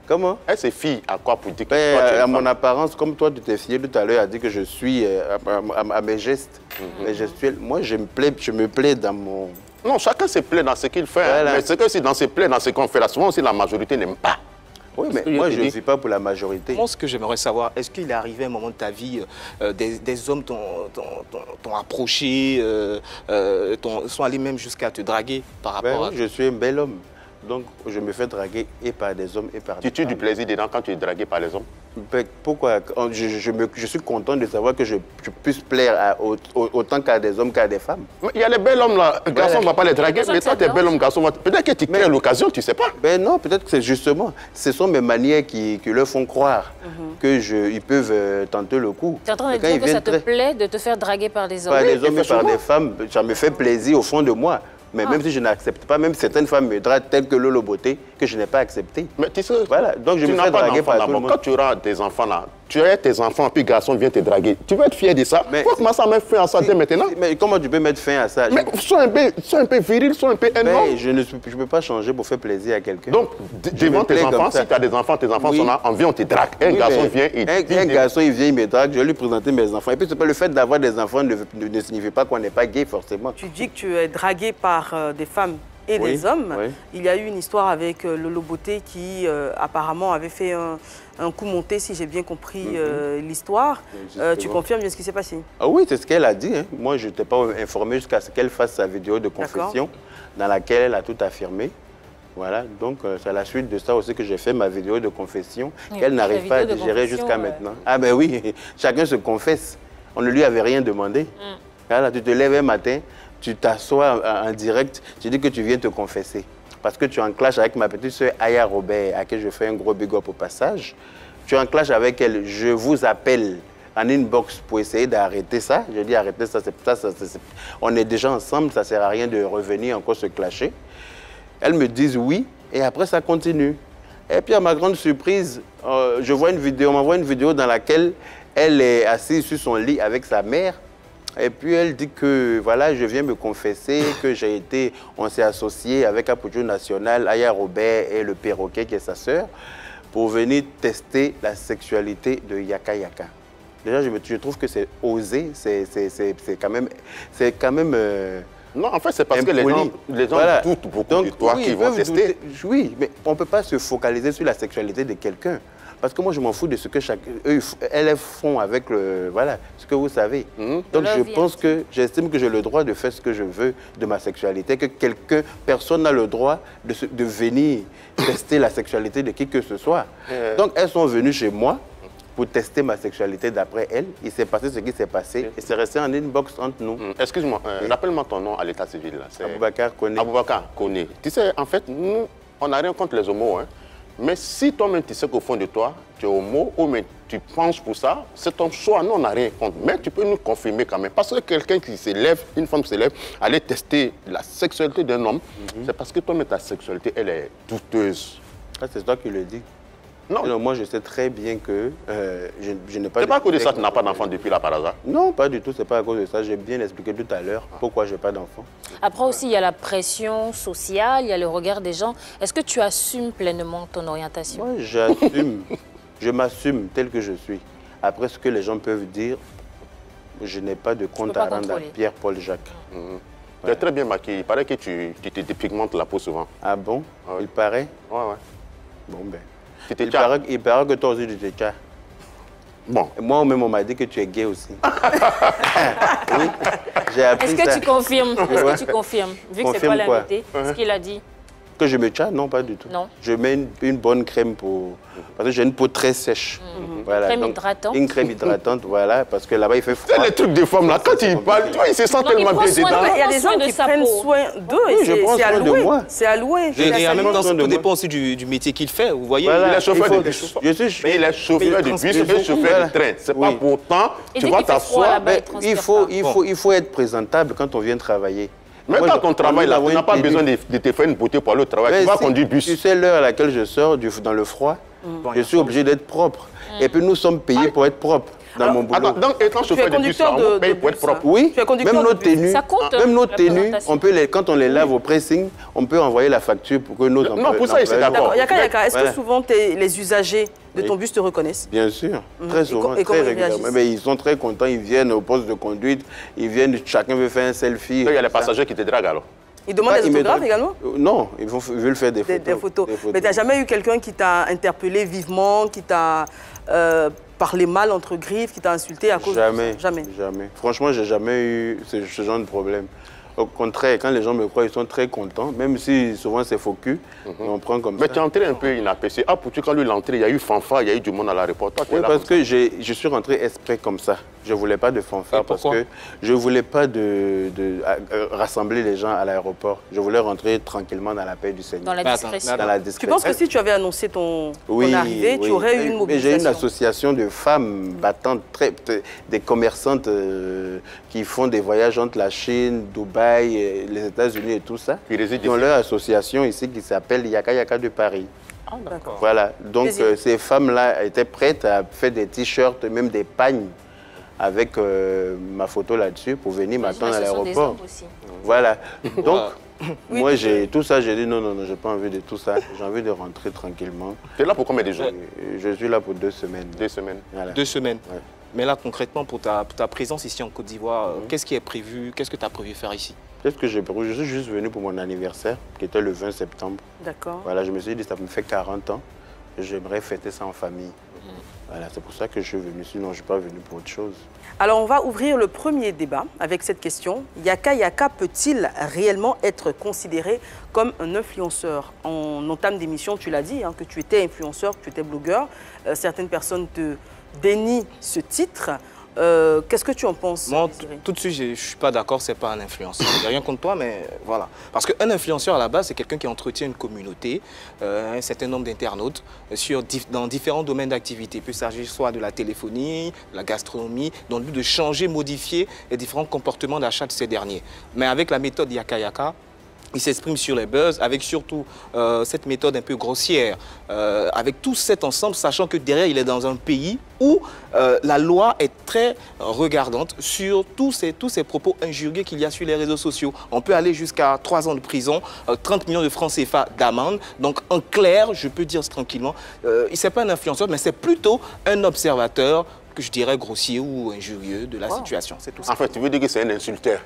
Comment? Elle se fie à quoi pour dire que ben, toi, tu es à une mon femme. apparence, comme toi, tu t'es fié tout à l'heure à dire que je suis euh, à, à, à mes gestes, mm-hmm. mes gestuels. Moi, je me plais, je me plais dans mon... Non, chacun se plaît dans ce qu'il fait. Voilà. Hein, mais c'est que si dans se plaît dans ce qu'on fait là, souvent aussi la majorité n'aime pas. Oui, mais moi, je ne suis pas pour la majorité. Moi, ce que j'aimerais savoir, est-ce qu'il est arrivé un moment de ta vie, euh, des, des hommes t'ont approché, euh, euh, sont allés même jusqu'à te draguer par rapport ben, à... Oui, je suis un bel homme. Donc, je me fais draguer et par des hommes et par des femmes. Tu tues du plaisir dedans quand tu es dragué par les hommes? Pourquoi? je, je, me, je suis content de savoir que je, je puisse plaire à, autant qu'à des hommes qu'à des femmes. Il y a les bels hommes là, le garçon ne va pas les draguer, mais toi, tu es bel homme, garçon. Peut-être que tu crées l'occasion, tu ne sais pas. Ben non, peut-être que c'est justement, ce sont mes manières qui, qui leur font croire mm-hmm. qu'ils peuvent euh, tenter le coup. Tu es en train de dire que ça te très... plaît de te faire draguer par des hommes? Par oui, des hommes et par des femmes, ça me fait plaisir au fond de moi. Mais ah. même si je n'accepte pas, même certaines femmes me draguent telles que Lolo Beauté, que je n'ai pas accepté. Mais tu sais, voilà. Donc je tu me fais draguer par tout le monde. Quand tu auras des enfants là, tu as tes enfants, puis garçon vient te draguer. Tu vas être fier de ça. Mais faut commencer à mettre fin à ça dès maintenant. Mais comment tu peux mettre fin à ça? Mais sois un peu, sois un peu viril, sois un peu énorme. Je ne je peux pas changer pour faire plaisir à quelqu'un. Donc, devant tes enfants, si tu as des enfants, tes enfants oui. sont là, on vient, on te drague. Un oui, garçon vient, il Un, un garçon, il vient, il me drague, je vais lui présenter mes enfants. Et puis, le fait d'avoir des enfants ne, ne, ne signifie pas qu'on n'est pas gay, forcément. Tu dis que tu es dragué par euh, des femmes et oui, des hommes. Oui. Il y a eu une histoire avec euh, Lolo Beauté qui euh, apparemment avait fait un, un coup monté, si j'ai bien compris mm-hmm. euh, l'histoire. Euh, tu confirmes bien ce qui s'est passé? Ah oui, c'est ce qu'elle a dit. Hein. Moi, je n'étais pas informé jusqu'à ce qu'elle fasse sa vidéo de confession dans laquelle elle a tout affirmé. Voilà, donc euh, c'est à la suite de ça aussi que j'ai fait ma vidéo de confession oui, qu'elle n'arrive pas à digérer jusqu'à ouais. maintenant. Ah ben oui, chacun se confesse. On ne lui avait rien demandé. Mm. Voilà, tu te lèves un matin, tu t'assois en direct, tu dis que tu viens te confesser. Parce que tu es en clash avec ma petite soeur Aya Robert, à qui je fais un gros big up au passage. Tu es en clash avec elle, je vous appelle en inbox pour essayer d'arrêter ça. Je dis arrêter ça, c'est ça, ça, ça on est déjà ensemble, ça ne sert à rien de revenir encore se clasher. Elles me disent oui, et après ça continue. Et puis à ma grande surprise, euh, je vois une vidéo, on m'envoie une vidéo dans laquelle elle est assise sur son lit avec sa mère. Et puis elle dit que voilà, je viens me confesser que j'ai été, on s'est associé avec Apogeo National, Aya Robert et le perroquet qui est sa sœur, pour venir tester la sexualité de Yaka Yaka. Déjà, je, me, je trouve que c'est osé, c'est quand même, c'est quand même. Euh, non, en fait, c'est parce impoli. que les gens, les gens voilà. doutent beaucoup Donc, de toi oui, qui vont tester. Douter, oui, mais on ne peut pas se focaliser sur la sexualité de quelqu'un. Parce que moi, je m'en fous de ce que chaque, eux, elles font avec le, voilà, ce que vous savez. Mmh. Donc, je pense que, j'estime que j'ai le droit de faire ce que je veux de ma sexualité, que quelqu'un, personne n'a le droit de, de venir tester la sexualité de qui que ce soit. Mmh. Donc, elles sont venues chez moi pour tester ma sexualité d'après elles. Il s'est passé ce qui s'est passé mmh. et c'est resté en inbox entre nous. Mmh. Excuse-moi, euh, oui. rappelle-moi ton nom à l'état civil. Aboubacar Koné. Aboubacar Koné. Tu sais, en fait, nous, on n'a rien contre les homos, hein. Mais si toi-même tu sais qu'au fond de toi, tu es homo, ou mais tu penses pour ça, c'est ton choix. Nous, on n'a rien contre. Mais tu peux nous confirmer quand même. Parce que quelqu'un qui s'élève, une femme s'élève, aller tester la sexualité d'un homme, mm-hmm. c'est parce que toi-même, ta sexualité, elle est douteuse. Ah, c'est toi qui le dis. Non. Non, moi, je sais très bien que euh, je, je n'ai pas... C'est pas à cause de ça que tu n'as pas d'enfant depuis là, par hasard? Non, pas du tout. C'est pas à cause de ça. J'ai bien expliqué tout à l'heure pourquoi je n'ai pas d'enfant. Après aussi, il y a la pression sociale, il y a le regard des gens. Est-ce que tu assumes pleinement ton orientation? Moi, j'assume. Je m'assume tel que je suis. Après, ce que les gens peuvent dire, je n'ai pas de compte à rendre à Pierre-Paul Jacques. Mmh. Tu es très bien maquillé. Il paraît que tu, tu te dépigmentes la peau souvent. Ah bon? Ah oui. Il paraît? Ouais, ouais. Bon, ben... Il paraît, il paraît que toi aussi, tu t'es tcha. Bon. Moi-même, on m'a dit que tu es gay aussi. Oui, j'ai appris ça. Est-ce que tu confirmes? Est-ce que tu confirmes? Vu que c'est pas l'invité, ce qu'il a dit. Que je me tcha? Non, pas du tout. Non. Je mets une, une bonne crème pour... Parce que j'ai une peau très sèche. Mm-hmm. Voilà. Crème donc, hydratante. Une crème hydratante, voilà, parce que là-bas, il fait froid. C'est les trucs des femmes, là. Quand ils parlent, toi, ils se sentent tellement bien dedans. Il y a des gens qui prennent soin d'eux et c'est alloué. C'est alloué. Et en même temps, ça dépend aussi du, du métier qu'il fait, vous voyez. Voilà, il est chauffeur de bus. Je suis mais il est chauffeur de bus et chauffeur de train. C'est pas pourtant, tu vas t'asseoir. Il faut être présentable quand on vient travailler. Même quand on travaille là, on n'a pas besoin de, de te faire une beauté pour aller au travail. Mais tu vas si, conduire bus. Tu sais l'heure à laquelle je sors du, dans le froid, mm. je suis obligé d'être propre. Mm. Et puis nous sommes payés pour être propres. dans Alors, mon boulot. Attends, donc, étant chauffeur de bus, on paye pour être propre. Oui, même nos tenues, Ça compte, même nos la tenues, présentation. on peut les, quand on les lave au pressing, on peut envoyer la facture pour que nos employés... Non, pour ça, c'est d'accord. Yaka Yaka, est-ce Voilà. que souvent tes- les usagers de ton Oui. bus te reconnaissent? Bien sûr, Mhm. très Et souvent, co- et comment très ils régulièrement. réagissent? Mais ils sont très contents, ils viennent au poste de conduite, ils viennent, chacun veut faire un selfie. Il y a les tout ça. passagers qui te draguent alors. Ils demandent Pas des autographes immédiatement. également? Euh, Non, ils, vont, ils veulent faire des Des, photos. des photos. des photos. Mais tu n'as jamais eu quelqu'un qui t'a interpellé vivement, qui t'a euh, parlé mal entre griffes, qui t'a insulté à cause Jamais, de ça? Jamais. jamais. Franchement, j'ai jamais eu ce, ce genre de problème. Au contraire, quand les gens me croient, ils sont très contents, même si souvent c'est faux cul, et on prend comme Mais ça. tu es entré un peu inaperçu. Ah, pour tu, quand lui est entré, il y a eu fanfare, il y a eu du monde à l'aéroport. Toi, tu es Oui, là parce comme que j'ai- je suis rentré exprès comme ça. Je ne voulais pas de fanfare Et parce pourquoi que je ne voulais pas de, de- euh, rassembler les gens à l'aéroport. Je voulais rentrer tranquillement dans la paix du Seigneur. Dans la Mais attends, discrétion. Dans la Tu discrétion. penses que si tu avais annoncé ton, ton Oui, arrivée, tu oui. aurais eu une Mais mobilisation? j'ai une association de femmes battantes, très, très- des commerçantes euh, qui font des voyages entre la Chine, Dubaï, et les États-Unis et tout ça. Qui résident Ils ont ici. leur association ici qui s'appelle Yaka Yaka de Paris. Ah, d'accord. Voilà, donc Plaisir. euh, ces femmes-là étaient prêtes à faire des t-shirts, même des pagnes avec euh, ma photo là-dessus pour venir m'attendre à Ce sont des l'aéroport. hommes aussi. Voilà, donc Oui, moi tu j'ai tout ça, j'ai dit non, non, non, j'ai pas envie de tout ça, j'ai envie de rentrer tranquillement. Tu es là pour combien de jours? Et je suis là pour deux semaines. Deux semaines. Voilà. Deux semaines. Ouais. Mais là, concrètement, pour ta, pour ta présence ici en Côte d'Ivoire, euh, qu'est-ce qui est prévu? Qu'est-ce que tu as prévu faire ici? Qu'est-ce que j'ai prévu? Je suis juste venu pour mon anniversaire, qui était le vingt septembre. D'accord. Voilà, je me suis dit, ça me fait quarante ans, et j'aimerais fêter ça en famille. Voilà, c'est pour ça que je suis venu, sinon je ne suis pas venu pour autre chose. Alors, on va ouvrir le premier débat avec cette question. Yaka Yaka peut-il réellement être considéré comme un influenceur? En entame d'émission, tu l'as dit, hein, que tu étais influenceur, que tu étais blogueur. Euh, certaines personnes te dénient ce titre. Euh, Qu'est-ce que tu en penses, Moi, Désiré? tout de suite, je ne suis pas d'accord, c'est pas un influenceur. Je n'ai rien contre toi, mais voilà. Parce qu'un influenceur, à la base, c'est quelqu'un qui entretient une communauté, euh, un certain nombre d'internautes, euh, sur dif- dans différents domaines d'activité. Il peut s'agir soit de la téléphonie, de la gastronomie, dans le but de changer, modifier les différents comportements d'achat de ces derniers. Mais avec la méthode Yaka Yaka, il s'exprime sur les buzz, avec surtout euh, cette méthode un peu grossière, euh, avec tout cet ensemble, sachant que derrière, il est dans un pays où euh, la loi est très regardante sur tous ces, tous ces propos injurieux qu'il y a sur les réseaux sociaux. On peut aller jusqu'à trois ans de prison, euh, trente millions de francs C F A d'amende. Donc, en clair, je peux dire tranquillement, euh, il n'est pas un influenceur, mais c'est plutôt un observateur que je dirais grossier ou injurieux de la Wow. situation. C'est tout ça. En fait, tu veux dire que c'est un insulteur.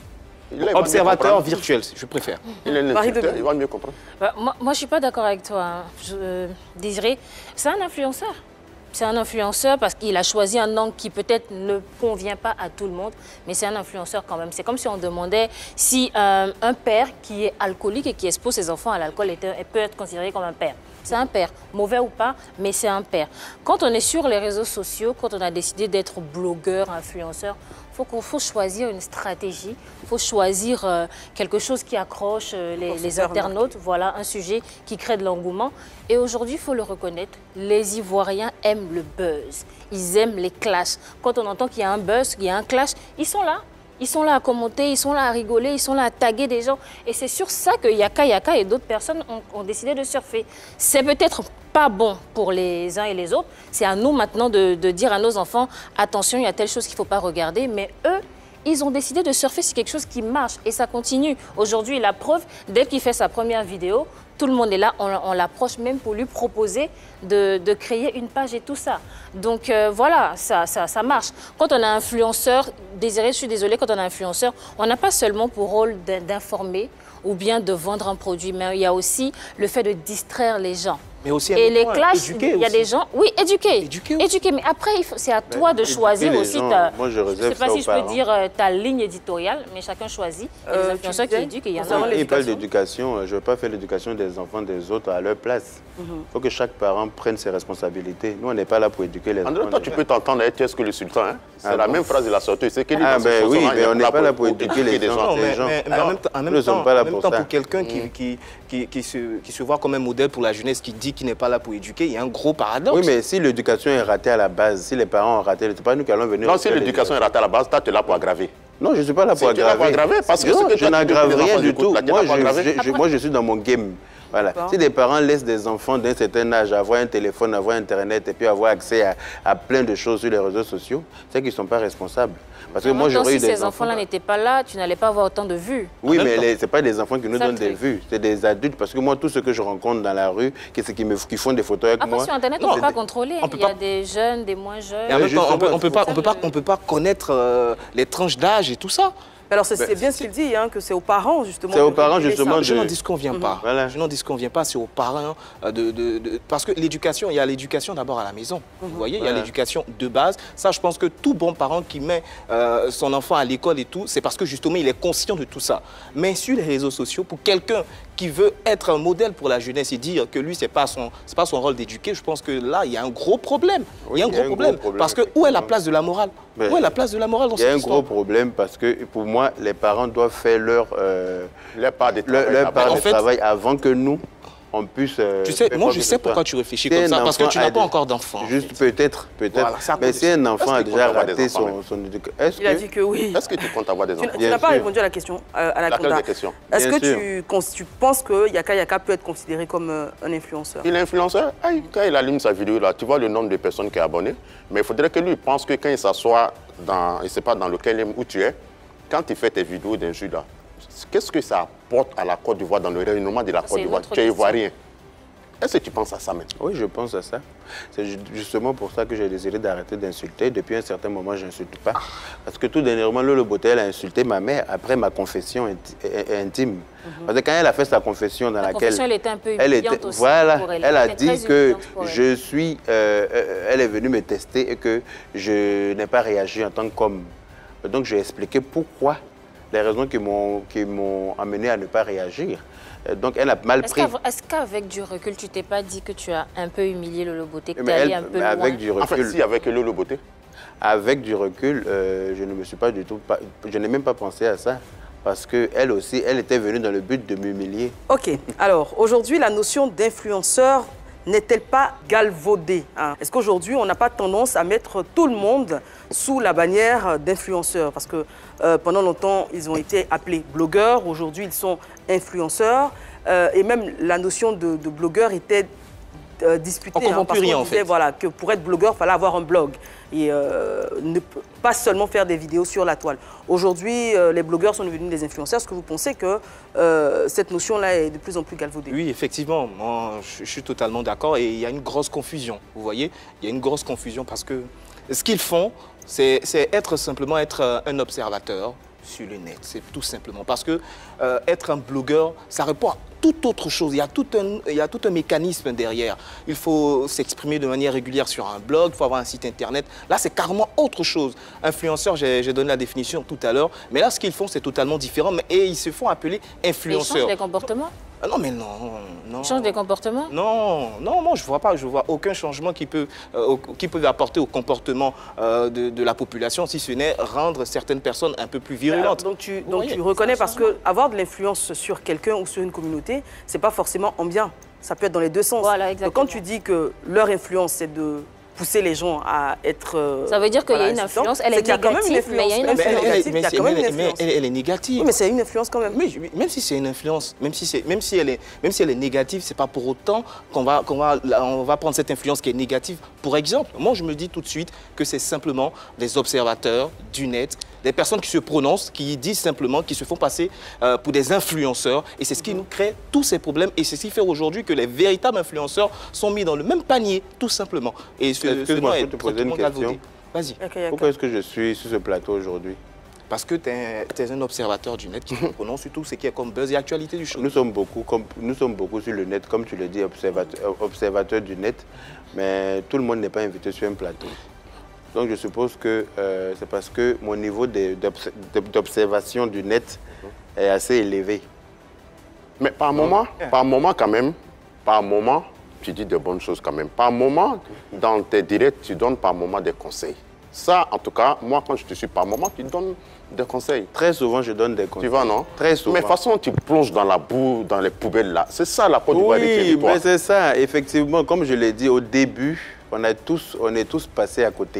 Il va mieux Observateur comprendre. virtuel, je préfère. Il est un Marie insulteur, de- il va mieux comprendre. Bah, moi, moi, je ne suis pas d'accord avec toi, hein. Je- euh, Désiré. C'est un influenceur. C'est un influenceur parce qu'il a choisi un angle qui peut-être ne convient pas à tout le monde, mais c'est un influenceur quand même. C'est comme si on demandait si euh, un père qui est alcoolique et qui expose ses enfants à l'alcool est un- peut être considéré comme un père. C'est un père, mauvais ou pas, mais c'est un père. Quand on est sur les réseaux sociaux, quand on a décidé d'être blogueur, influenceur, faut qu'on faut choisir une stratégie, il faut choisir euh, quelque chose qui accroche euh, les, Pour se les faire internautes, voilà un sujet qui crée de l'engouement. Et aujourd'hui, il faut le reconnaître, les Ivoiriens aiment le buzz, ils aiment les clashs. Quand on entend qu'il y a un buzz, qu'il y a un clash, ils sont là. Ils sont là à commenter, ils sont là à rigoler, ils sont là à taguer des gens. Et c'est sur ça que Yaka Yaka et d'autres personnes ont, ont décidé de surfer. C'est peut-être pas bon pour les uns et les autres. C'est à nous maintenant de, de dire à nos enfants, attention, il y a telle chose qu'il ne faut pas regarder. Mais eux, ils ont décidé de surfer sur quelque chose qui marche et ça continue. Aujourd'hui, la preuve, dès qu'il fait sa première vidéo, tout le monde est là, on, on l'approche même pour lui proposer de, de créer une page et tout ça. Donc euh, voilà, ça, ça, ça marche. Quand on a un influenceur, Désiré, je suis désolée, quand on a un influenceur, on n'a pas seulement pour rôle d'in- d'informer ou bien de vendre un produit, mais il y a aussi le fait de distraire les gens. Mais aussi, Et les point, clashs, éduquer il y a aussi. des gens... Oui, éduquer. Éduquer aussi. Éduquer, mais après, il faut- c'est à toi de éduquer choisir les aussi gens, ta... moi, je Je réserve ne sais pas ça si aux je peux parents. dire euh, ta ligne éditoriale, mais chacun choisit. Il y a Euh, des tu influenceurs qui disais, éduquent et il y en a... concernant Il parle l'éducation. d'éducation, je ne veux pas faire l'éducation des enfants des autres à leur place. Il faut que chaque parent prenne ses responsabilités. Nous, on n'est pas là pour éduquer les André, enfants. toi, tu peux t'entendre être que le sultan. Hein? C'est Ah la bon? même phrase de la sortie. C'est qu'il dit Ah dans ben cette oui, chanson-là, mais il on n'est pas là pour éduquer les des gens. Non, les mais, gens. mais- mais en même, temps- en même Nous ne sommes temps, pas là en même pour temps, ça. pour quelqu'un qui, qui, qui, qui se, qui se voit comme un modèle pour la jeunesse, qui dit qu'il n'est pas là pour éduquer, il y a un gros paradoxe. Oui, mais si l'éducation est ratée à la base, si les parents ont raté, ce n'est pas nous qui allons venir... Non, si refaire l'éducation est ratée à la base, toi, tu es là pour aggraver. Non, je ne suis pas là Si pour tu es là aggraver. pour aggraver, parce que Non, ce que je toi, tu n'aggrave dis que les rien enfants du écoutent, tout. là, tu es là Moi pour je, aggraver. je- je- moi, je suis dans mon game. Voilà. Si des parents laissent des enfants d'un certain âge avoir un téléphone, avoir Internet et puis avoir accès à, à plein de choses sur les réseaux sociaux, c'est qu'ils ne sont pas responsables. Parce que en moi, j'aurais eu si des ces enfants-là enfants... n'étaient pas là, tu n'allais pas avoir autant de vues. Oui, mais ce n'est pas des enfants qui nous Ça donnent des vues, c'est des adultes. Parce que moi, tous ceux que je rencontre dans la rue, qui, qui, me, qui font des photos avec Après, moi... sur Internet, on ne peut pas contrôler. On peut Il y a pas... des jeunes, des moins jeunes. Et en même temps, on ne peut, peut, peut, peut pas connaître euh, les tranches d'âge et tout ça. Alors c'est bien ce qu'il dit, hein, que c'est aux parents justement. C'est aux parents justement. De... Je n'en disconviens mm-hmm. pas. Voilà. Je n'en disconviens pas, c'est aux parents de, de, de... parce que l'éducation, il y a l'éducation d'abord à la maison. Mm-hmm. Vous voyez, voilà. Il y a l'éducation de base. Ça, je pense que tout bon parent qui met euh, son enfant à l'école et tout, c'est parce que justement il est conscient de tout ça. Mais sur les réseaux sociaux, pour quelqu'un qui veut être un modèle pour la jeunesse et dire que lui, ce n'est pas son, c'est pas son rôle d'éduquer, je pense que là, il y a un gros problème. Oui, il y a un, gros, y a un problème, gros problème. Parce que où est la place de la morale? Mais où est la place de la morale dans cette histoire? Il y a un gros problème parce que pour moi, les parents doivent faire leur, euh, leur part de travail, leur, leur part de travail avant que nous, on puisse... Euh, tu sais, moi, je sais pourquoi tu réfléchis comme ça, parce que tu n'as pas encore d'enfant. Juste peut-être, peut-être. Voilà, mais si un enfant a déjà raté son, son éducation... Il a dit que oui. Est-ce que tu comptes avoir des enfants? Tu n'as pas répondu à la question, à la question. Est-ce que tu, tu penses que Yaka Yaka peut être considéré comme un influenceur? Il est influenceur. Quand il allume sa vidéo, là, tu vois le nombre de personnes qui sont abonnées. Mais il faudrait que lui pense que quand il s'assoit dans, je ne sais pas, dans lequel où tu es, quand il fait tes vidéos d'injures là, qu'est-ce que ça apporte à la Côte d'Ivoire, dans le rayonnement de la Côte d'Ivoire? Tu es ivoirien. Est-ce que tu penses à ça maintenant? Oui, je pense à ça. C'est justement pour ça que j'ai décidé d'arrêter d'insulter. Depuis un certain moment, je n'insulte pas. Parce que tout dernièrement, Lolo Botel a insulté ma mère après ma confession intime. Mm-hmm. Parce que quand elle a fait sa confession dans la laquelle... confession, elle était un peu elle était, aussi voilà, pour elle. Elle a dit que je suis... Euh, elle est venue me tester et que je n'ai pas réagi en tant qu'homme. Donc, j'ai expliqué pourquoi, les raisons qui m'ont amené à ne pas réagir. Donc, elle a mal pris. Est-ce qu'avec du recul, tu t'es pas dit que tu as un peu humilié Lolo Beauté, que tu es allé un peu loin? Avec du recul, en fait, si, avec Lolo Beauté. Avec du recul, euh, je ne me suis pas du tout... Pas, je n'ai même pas pensé à ça. Parce qu'elle aussi, elle était venue dans le but de m'humilier. OK. Alors, aujourd'hui, la notion d'influenceur n'est-elle pas galvaudée, hein? Est-ce qu'aujourd'hui, on n'a pas tendance à mettre tout le monde sous la bannière d'influenceurs? Parce que euh, pendant longtemps, ils ont été appelés blogueurs. Aujourd'hui, ils sont influenceurs. Euh, et même la notion de, de blogueur était euh, disputée. On ne comprend plus rien, en fait. Voilà, que pour être blogueur, il fallait avoir un blog. Et euh, ne pas seulement faire des vidéos sur la toile. Aujourd'hui, euh, les blogueurs sont devenus des influenceurs. Est-ce que vous pensez que euh, cette notion-là est de plus en plus galvaudée? Oui, effectivement. Moi, je, je suis totalement d'accord. Et il y a une grosse confusion. Vous voyez, il y a une grosse confusion parce que ce qu'ils font, c'est être simplement être un observateur sur le net. C'est tout simplement. Parce que euh, être un blogueur, ça répond à toute autre chose. Il y a tout un, il y a tout un mécanisme derrière. Il faut s'exprimer de manière régulière sur un blog, il faut avoir un site internet. Là, c'est carrément autre chose. Influenceur, j'ai donné la définition tout à l'heure. Mais là, ce qu'ils font, c'est totalement différent. Mais, et ils se font appeler influenceurs. Ils changent les comportements? Ah non, mais non, non. Ils changent des comportements? Non, non, moi je vois pas, je vois aucun changement qui peut, euh, qui peut apporter au comportement euh, de, de la population, si ce n'est rendre certaines personnes un peu plus virulentes. Alors, donc tu, donc tu reconnais, parce que avoir de l'influence sur quelqu'un ou sur une communauté, c'est pas forcément en bien. Ça peut être dans les deux sens. Voilà, exactement. Donc quand tu dis que leur influence, c'est de pousser les gens à être... Euh, ça veut dire qu'il voilà, y a une influence, elle est, est négative, mais il y a une influence. Mais, mais, mais elle, elle est négative. Oui, mais c'est une influence quand même. Mais même si c'est une influence, même si, même si, elle, est, même si elle est négative, c'est pas pour autant qu'on va, qu'on va, on va prendre cette influence qui est négative. Pour exemple, moi je me dis tout de suite que c'est simplement des observateurs du net, des personnes qui se prononcent, qui disent simplement, qui se font passer euh, pour des influenceurs. Et c'est ce qui nous crée tous ces problèmes. Et c'est ce qui fait aujourd'hui que les véritables influenceurs sont mis dans le même panier, tout simplement. Et ce, Excuse-moi, je peux te poser une question. Vas-y. Pourquoi est-ce que je suis sur ce plateau aujourd'hui? Parce que tu es, es un observateur du net qui se prononce sur tout ce qui est comme buzz et actualité du show. Nous sommes beaucoup, comme, nous sommes beaucoup sur le net, comme tu le dis, observateur, observateur du net. Mais tout le monde n'est pas invité sur un plateau. Donc je suppose que euh, c'est parce que mon niveau d'observation du net est assez élevé. Mais par moment, par moment quand même, par moment, tu dis de bonnes choses quand même. Par moment, dans tes directs, tu donnes par moment des conseils. Ça, en tout cas, moi, quand je te suis par moment, tu donnes des conseils. Très souvent, je donne des conseils. Tu vois, non? Très souvent. Mais de toute façon, tu plonges dans la boue, dans les poubelles là. C'est ça la Côte d'Ivoire. Oui, mais c'est ça. Effectivement, comme je l'ai dit au début, on, a tous, on est tous passés à côté.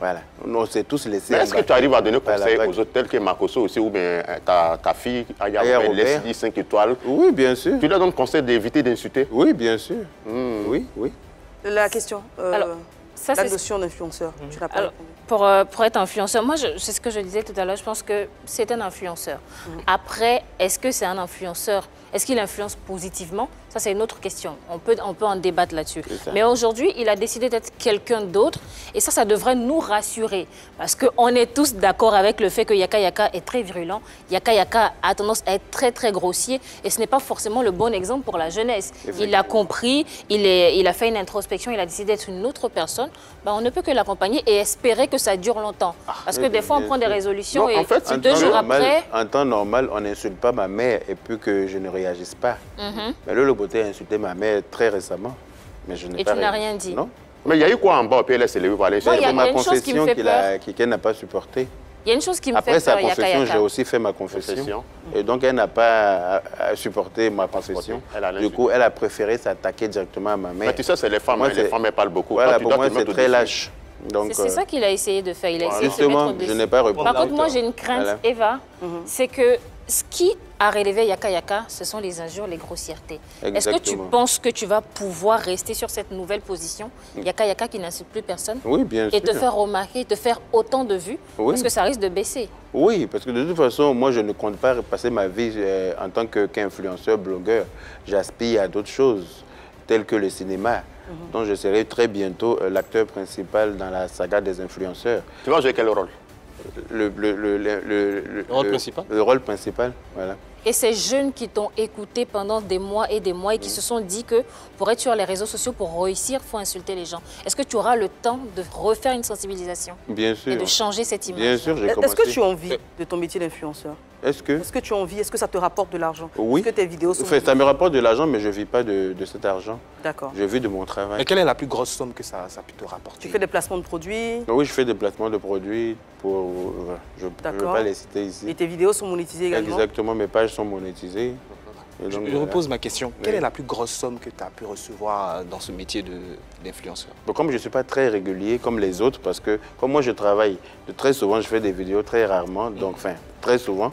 Voilà. On s'est tous laissés. Est-ce que tu arrives à donner conseil aux hôtels que Makosso aussi, ou bien ta, ta fille, Aya, Aya Leslie, cinq étoiles? Oui, bien sûr. Tu leur donnes conseil d'éviter d'insulter? Oui, bien sûr. Mmh. Oui, oui. La question, euh, Alors, ça, la notion d'influenceur, mmh. tu l'as pas répondu. Pour, pour être influenceur, moi, c'est ce que je disais tout à l'heure, je pense que c'est un influenceur. Mmh. Après, est-ce que c'est un influenceur? Est-ce qu'il influence positivement? Ça, c'est une autre question. On peut, on peut en débattre là-dessus. Mais aujourd'hui, il a décidé d'être quelqu'un d'autre. Et ça, ça devrait nous rassurer. Parce qu'on est tous d'accord avec le fait que Yaka Yaka est très virulent. Yaka Yaka a tendance à être très, très grossier. Et ce n'est pas forcément le bon exemple pour la jeunesse. Il a compris, il, est, il a fait une introspection, il a décidé d'être une autre personne. Ben, on ne peut que l'accompagner et espérer que ça dure longtemps. Parce que des fois, on prend des résolutions non, et en fait, deux jours normal, après... En temps normal, on n'insulte pas ma mère et puis que je ne réagisse pas. Mm-hmm. Mais le Loboté a insulté ma mère très récemment. Mais je n'ai et pas tu n'as rien dit? Non. Mais il y a eu quoi en bas au P L S? C'est ma concession qu'elle n'a pas supportée. Il y a une chose qui me Après fait peur, sa confession, Yaka j'ai aussi fait ma confession. confession. Et donc, elle n'a pas supporté ma confession. Du coup, elle a préféré s'attaquer directement à ma mère. Mais tu sais, c'est les femmes. Moi, hein, les femmes, elles parlent beaucoup. Voilà, pour moi, c'est très lâche. C'est euh... ça qu'il a essayé de faire. Il a essayé justement, de se mettre je n'ai pas répondu. Par contre, moi, j'ai une crainte, voilà. Eva, mm-hmm. c'est que ce qui a relevé Yaka Yaka, ce sont les injures, les grossièretés. Est-ce que tu penses que tu vas pouvoir rester sur cette nouvelle position, Yaka Yaka qui n'insulte plus personne? Oui, bien sûr. Et te faire remarquer, te faire autant de vues, oui. Parce que ça risque de baisser. Oui, parce que de toute façon, moi, je ne compte pas passer ma vie euh, en tant qu'influenceur, blogueur. J'aspire à d'autres choses, telles que le cinéma. Mm-hmm. Donc, je serai très bientôt euh, l'acteur principal dans la saga des influenceurs. Tu vas jouer quel rôle? Le, le, le, le, le, le rôle le, principal Le rôle principal, voilà. Et ces jeunes qui t'ont écouté pendant des mois et des mois et qui mmh. se sont dit que pour être sur les réseaux sociaux, pour réussir, il faut insulter les gens. Est-ce que tu auras le temps de refaire une sensibilisation? Bien sûr. Et de changer cette image? Bien sûr, j'ai Est-ce commencé. que tu as envie de ton métier d'influenceur? Est-ce que Est-ce que tu as envie? Est-ce que ça te rapporte de l'argent? Oui. Est-ce que tes vidéos sont... Enfin, ça me rapporte de l'argent, mais je ne vis pas de, de cet argent. D'accord. Je vis de mon travail. Et quelle est la plus grosse somme que ça, ça peut te rapporter? Tu fais des placements de produits? Oui, je fais des placements de produits. Pour, je ne veux pas les citer ici. Et tes vidéos sont monétisées également? Exactement, mes pages sont monétisées. Et donc, je voilà. repose ma question. Oui. Quelle est la plus grosse somme que tu as pu recevoir dans ce métier d'influenceur? Bon, comme je ne suis pas très régulier comme les autres, parce que comme moi je travaille, très souvent je fais des vidéos, très rarement, donc enfin, très souvent.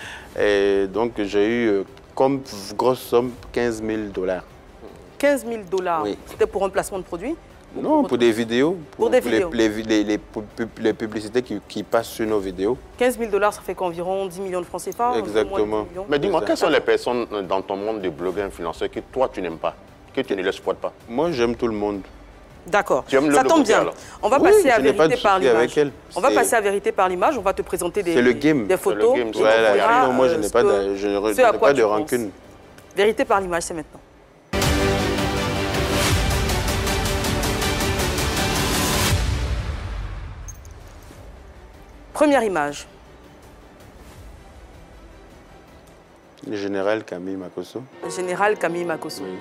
Et donc j'ai eu comme grosse somme quinze mille dollars. quinze mille dollars? Oui. C'était pour un placement de produit? Non, pour, pour des vidéos. Pour, pour des vidéos. Les, les, les, les publicités qui, qui passent sur nos vidéos. quinze mille dollars, ça fait qu'environ dix millions de francs C F A? Exactement. Mais dis-moi, quelles sont les personnes dans ton monde de blogueurs influenceurs que toi tu n'aimes pas, que tu ne les supportes pas? Moi, j'aime tout le monde. D'accord. Ça tombe bien. On va oui, passer à vérité par l'image. On va passer à vérité par l'image. On va te présenter des, le game. des photos. Le game. Voilà. Non, moi, je n'ai pas de, je n'ai pas de rancune. Vérité par l'image, c'est maintenant. Première image. Le général Camille Makosso. Le général Camille Makosso. Oui.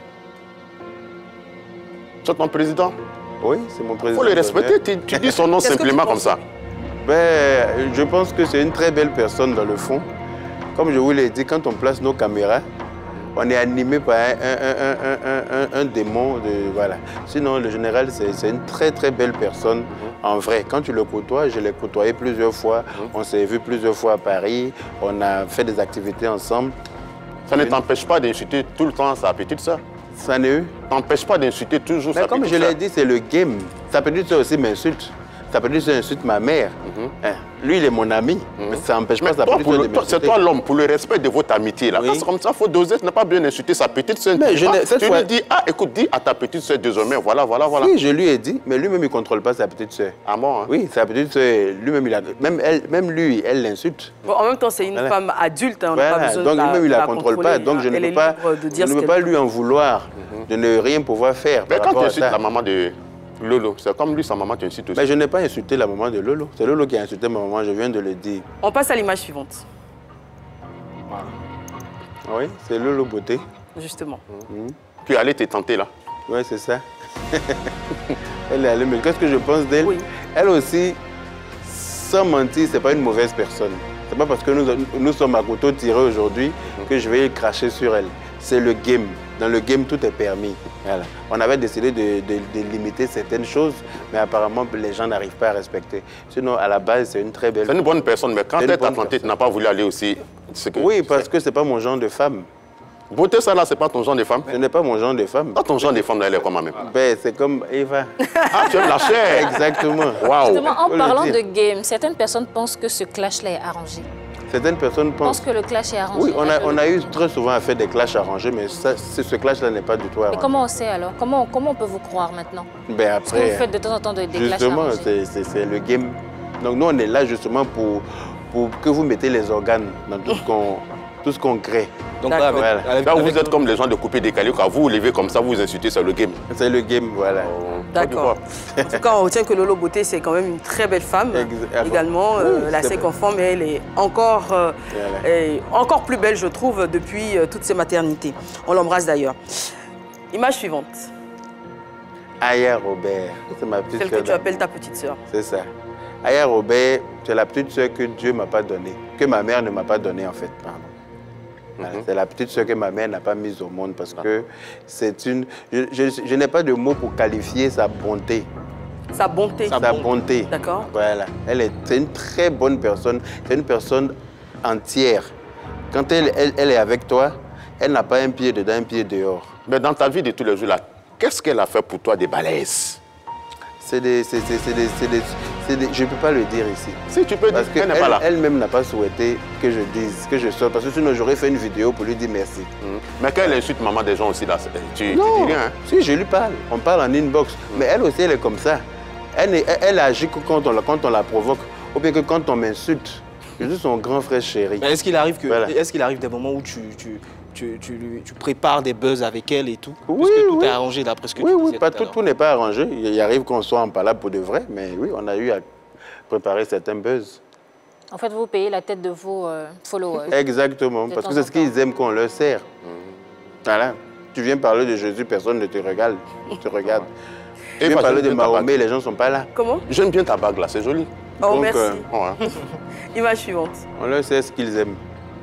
C'est ton président? Oui, c'est mon président. Il faut le respecter, tu, tu dis son nom simplement comme ça. Ben, je pense que c'est une très belle personne dans le fond. Comme je vous l'ai dit, quand on place nos caméras, on est animé par un, un, un, un, un, un démon. De, voilà. Sinon, le général, c'est une très très belle personne. Mm-hmm. En vrai, quand tu le côtoies, je l'ai côtoyé plusieurs fois. Mm-hmm. On s'est vu plusieurs fois à Paris. On a fait des activités ensemble. Ça ne t'empêche pas d'insulter tout le temps sa petite soeur? Ça ne t'empêche pas d'insulter toujours Mais sa comme petite soeur? Comme je l'ai dit, c'est le game. Sa petite soeur aussi m'insulte. Sa petite soeur insulte ma mère. Mm-hmm. hein. Lui, il est mon ami. Mm-hmm. Mais ça n'empêche pas sa petite soeur de m'insulter. C'est toi l'homme, pour le respect de votre amitié. Là. Oui. Quand c'est comme ça, il faut doser. Tu n'as pas bien insulté sa petite soeur. Mais je pas, tu fois... lui dis, ah, écoute, dis à ta petite soeur désormais, voilà, voilà, voilà. Oui, je lui ai dit, mais lui-même, il ne contrôle pas sa petite soeur. Ah bon hein? Oui, sa petite soeur, lui-même, il a... même, elle, même lui, elle l'insulte. Bon, en même temps, c'est une voilà. femme adulte. Hein, on voilà. pas besoin donc lui-même, il ne la contrôle pas. Donc hein. je ne peux pas, je ne peux pas lui en vouloir mm-hmm. de ne rien pouvoir faire. Mais quand tu insultes la maman de Lolo, c'est comme lui, sa maman, tu insultes aussi. Mais je n'ai pas insulté la maman de Lolo. C'est Lolo qui a insulté ma maman, je viens de le dire. On passe à l'image suivante. Voilà. Oui, c'est Lolo Beauté. Justement. Mmh. Tu es allé te tenter là. Oui, c'est ça. Elle est allée, mais qu'est-ce que je pense d'elle? Oui. Elle aussi, sans mentir, c'est pas une mauvaise personne. C'est pas parce que nous, nous sommes à couteau tiré aujourd'hui mmh. que je vais cracher sur elle. C'est le game. Dans le game, tout est permis. Voilà. On avait décidé de, de, de limiter certaines choses, mais apparemment, les gens n'arrivent pas à respecter. Sinon, à la base, c'est une très belle... C'est une bonne personne, mais quand elle t'a tenté, tu n'as pas voulu aller aussi... Que oui, parce que ce n'est pas mon genre de femme. Beauté, ça là, c'est pas ton genre de femme? Ce n'est pas mon genre de femme. Pas ton genre de femme, elle est comment même? Ben, c'est comme Eva. Ah, tu aimes la chair? Exactement. Wow. Justement, en parlant de game, certaines personnes pensent que ce clash-là est arrangé. Certaines personnes pensent... pensent que le clash est arrangé. Oui, on a, on a eu très souvent à faire des clashs arrangés, mais ça, ce clash-là n'est pas du tout arrangé. Et comment on sait alors? Comment, comment on peut vous croire maintenant? Ben après, parce que vous faites de temps en temps des clashs arrangés. Justement, c'est le game. Donc nous, on est là justement pour, pour que vous mettez les organes dans tout ce qu'on... tout ce qu'on crée. Donc là, avec, voilà. avec, là, vous avec êtes comme les gens de couper des cailloux, quand vous vous levez comme ça, vous vous insultez, c'est le game. C'est le game, voilà. Oh, d'accord. En tout cas, on retient que Lolo Beauté, c'est quand même une très belle femme. Exactement. Également, euh, oui, la cinq enfants, mais elle est encore, euh, voilà. est encore plus belle, je trouve, depuis euh, toutes ces maternités. On l'embrasse d'ailleurs. Image suivante. Aya Robert, c'est ma petite sœur. Celle que tu appelles ta petite sœur. C'est ça. Aya Robert, c'est la petite sœur que Dieu ne m'a pas donnée, que ma mère ne m'a pas donnée en fait, pardon. Voilà, mm-hmm. C'est la petite sœur que ma mère n'a pas mise au monde parce que c'est une... Je, je, je n'ai pas de mots pour qualifier sa bonté. Sa bonté. Sa, sa bonté. D'accord. Voilà. Elle est, c'est une très bonne personne. C'est une personne entière. Quand elle, elle, elle est avec toi, elle n'a pas un pied dedans, un pied dehors. Mais dans ta vie de tous les jours, là, qu'est-ce qu'elle a fait pour toi des balaises? C'est des, c'est, c'est, c'est des, c'est des, c'est des... Je ne peux pas le dire ici. Si tu peux parce dire qu'elle n'est pas là. Elle-même n'a pas souhaité que je dise, que je sorte. Parce que sinon, j'aurais fait une vidéo pour lui dire merci. Mmh. Mais quand elle insulte maman des gens aussi, là, tu, non. tu dis rien. Hein? Si, je lui parle. On parle en inbox. Mmh. Mais elle aussi, elle est comme ça. Elle, elle, elle agit que quand on, quand on la provoque. Ou bien que quand on m'insulte. Je suis son grand frère chéri. Est-ce qu'il arrive, que, voilà. est-ce qu'il arrive des moments où tu... tu... Tu, tu, tu prépares des buzz avec elle et tout? Oui, parce que tout oui. est arrangé d'après ce que oui, tu disais Oui, pas tout, tout n'est pas arrangé. Il arrive qu'on soit en palabre pour de vrai, mais oui, on a eu à préparer certains buzz. En fait, vous payez la tête de vos euh, followers. Exactement, parce que c'est ce qu'ils aiment qu'on leur sert. Mmh. Voilà. Tu viens parler de Jésus, personne ne te regarde. te regarde. Tu viens parler de Mahomet, les gens ne sont pas là. Comment? J'aime bien ta bague là, c'est joli. Oh, Donc, merci. Euh, ouais. Image suivante. On leur sait ce qu'ils aiment.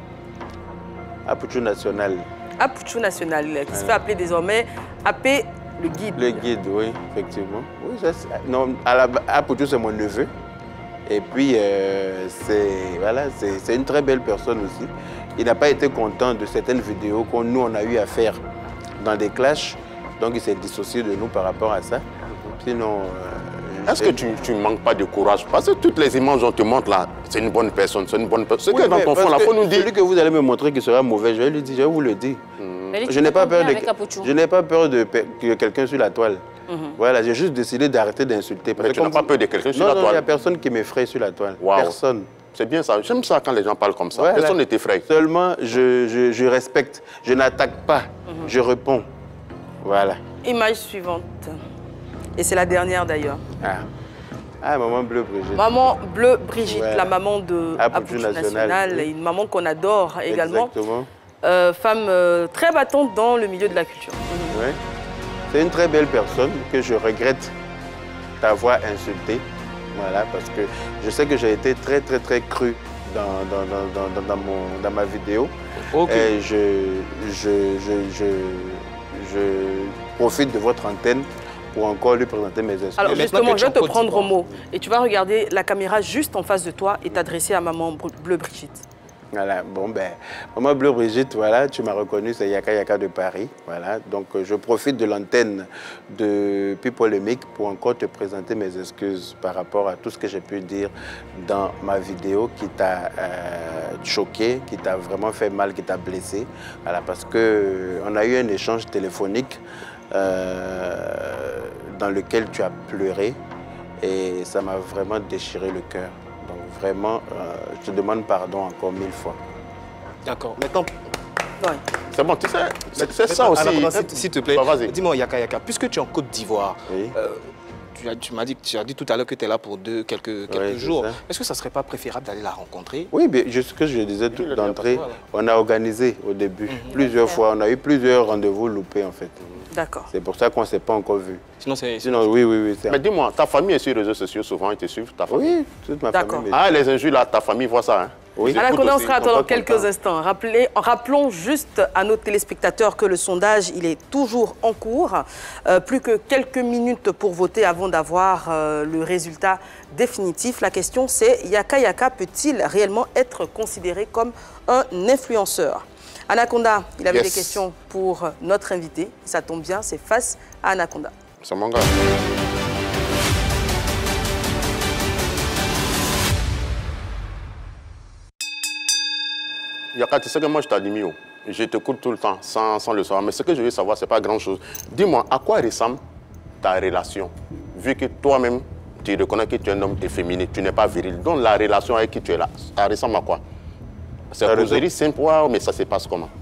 Apuchou National. Apuchou National, qui voilà. se fait appeler désormais A P le guide. Le guide, oui, effectivement. Oui, ça, non, à la, Apuchou, c'est mon neveu. Et puis, euh, c'est voilà, une très belle personne aussi. Il n'a pas été content de certaines vidéos qu'on nous, on a eu à faire dans des clashs. Donc, il s'est dissocié de nous par rapport à ça. Sinon... Euh, Est-ce que tu ne manques pas de courage? Parce que toutes les images qu'on te montre là, c'est une bonne personne, c'est une bonne personne. Oui, ce que dans ton fond, là, faut nous dire. Celui que vous allez me montrer qui sera mauvais, je vais lui dire, je vais vous le dire. Mmh. Je n'ai pas peur de, je n'ai pas peur de que quelqu'un sur la toile. Mmh. Voilà, j'ai juste décidé d'arrêter d'insulter. Mais tu n'as pas peur de quelqu'un sur la toile? Non, il n'y a personne qui m'effraie sur la toile. Wow. Personne. C'est bien ça. J'aime ça quand les gens parlent comme ça. Voilà. Personne ne t'effraie. Seulement, je, je, je respecte. Je n'attaque pas. Mmh. Je réponds. Voilà. Image suivante. Et c'est la dernière d'ailleurs. Ah. Ah, maman Bleu Brigitte. Maman Bleu Brigitte, ouais. La maman de Apuchou National. National, oui. Une maman qu'on adore également. Exactement. Euh, femme euh, très battante dans le milieu de la culture. Mmh. Oui. C'est une très belle personne que je regrette d'avoir insultée. Voilà, parce que je sais que j'ai été très, très, très cru dans, dans, dans, dans, dans, mon, dans ma vidéo. Okay. Et je, je, je, je, je profite de votre antenne pour encore lui présenter mes excuses. Alors justement, je vais te prendre au mot et tu vas regarder la caméra juste en face de toi et t'adresser à maman Bleu Brigitte. Voilà, bon ben, maman Bleu Brigitte, voilà, tu m'as reconnu, c'est Yaka Yaka de Paris, voilà. Donc je profite de l'antenne de Pipolémique pour encore te présenter mes excuses par rapport à tout ce que j'ai pu dire dans ma vidéo qui t'a euh, choqué, qui t'a vraiment fait mal, qui t'a blessé, voilà, parce que on a eu un échange téléphonique Euh, dans lequel tu as pleuré et ça m'a vraiment déchiré le cœur. Donc vraiment, euh, je te demande pardon encore mille fois. D'accord. Maintenant, ouais. C'est bon, tu sais, c'est ça aussi. S'il te plaît, dis-moi Yaka Yaka, puisque tu es en Côte d'Ivoire, oui. euh, tu, tu m'as dit, tu as dit tout à l'heure que tu es là pour deux, quelques, quelques oui, jours. Est-ce que ça ne serait pas préférable d'aller la rencontrer? Oui, mais ce que je disais tout d'entrée, on a organisé au début, mm-hmm. plusieurs okay. fois. On a eu plusieurs rendez-vous loupés en fait. D'accord. C'est pour ça qu'on ne s'est pas encore vu. Sinon, c'est... Sinon, oui, oui, oui. Mais dis-moi, ta famille est sur les réseaux sociaux souvent, ils te suivent, ta famille? Oui, toute ma famille. Ah, les injures là, ta famille voit ça, hein? Oui. Anaconda, on aussi, sera à on toi dans peut quelques content. instants. Rappelez, rappelons juste à nos téléspectateurs que le sondage, il est toujours en cours. Euh, plus que quelques minutes pour voter avant d'avoir euh, le résultat définitif. La question, c'est Yaka Yaka peut-il réellement être considéré comme un influenceur? Anaconda, il avait Yes. des questions pour notre invité. Ça tombe bien, c'est face à Anaconda. C'est mon gars. Yaka, tu sais que moi je t'admire. Je t'écoute tout le temps sans, sans le savoir. Mais ce que je veux savoir, ce n'est pas grand-chose. Dis-moi, à quoi ressemble ta relation? Vu que toi-même, tu reconnais que tu es un homme efféminé, tu n'es pas viril. Donc la relation avec qui tu es là, ça ressemble à quoi? C'est Ça causerie simple, mais ça se passe comment?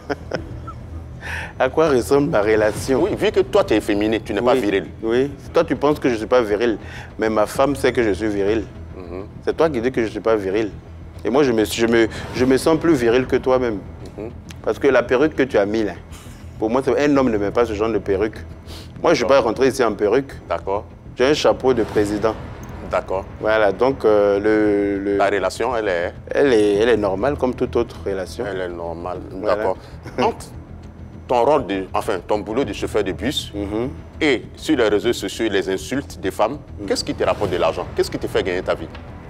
À quoi ressemble ma relation? Oui, vu que toi tu es efféminé, tu n'es Oui, pas viril. Oui. Toi, tu penses que je ne suis pas viril. Mais ma femme sait que je suis viril. Mm-hmm. C'est toi qui dis que je ne suis pas viril. Et moi, je me, je me, je me sens plus viril que toi-même. Mm-hmm. Parce que la perruque que tu as mis là, pour moi, un homme ne met pas ce genre de perruque. Moi, je ne suis pas rentré ici en perruque. D'accord, J'ai un chapeau de président. d'accord. Voilà, donc euh, le, le- La relation, elle est, elle, est, elle est normale comme toute autre relation. elle est normale. Voilà. D'accord. Entre ton rôle, de, enfin ton boulot de chauffeur de bus Mhm. et sur les réseaux sociaux, les insultes des femmes, qu'est-ce qui te rapporte de l'argent? Qu'est-ce qui te fait gagner ta vie?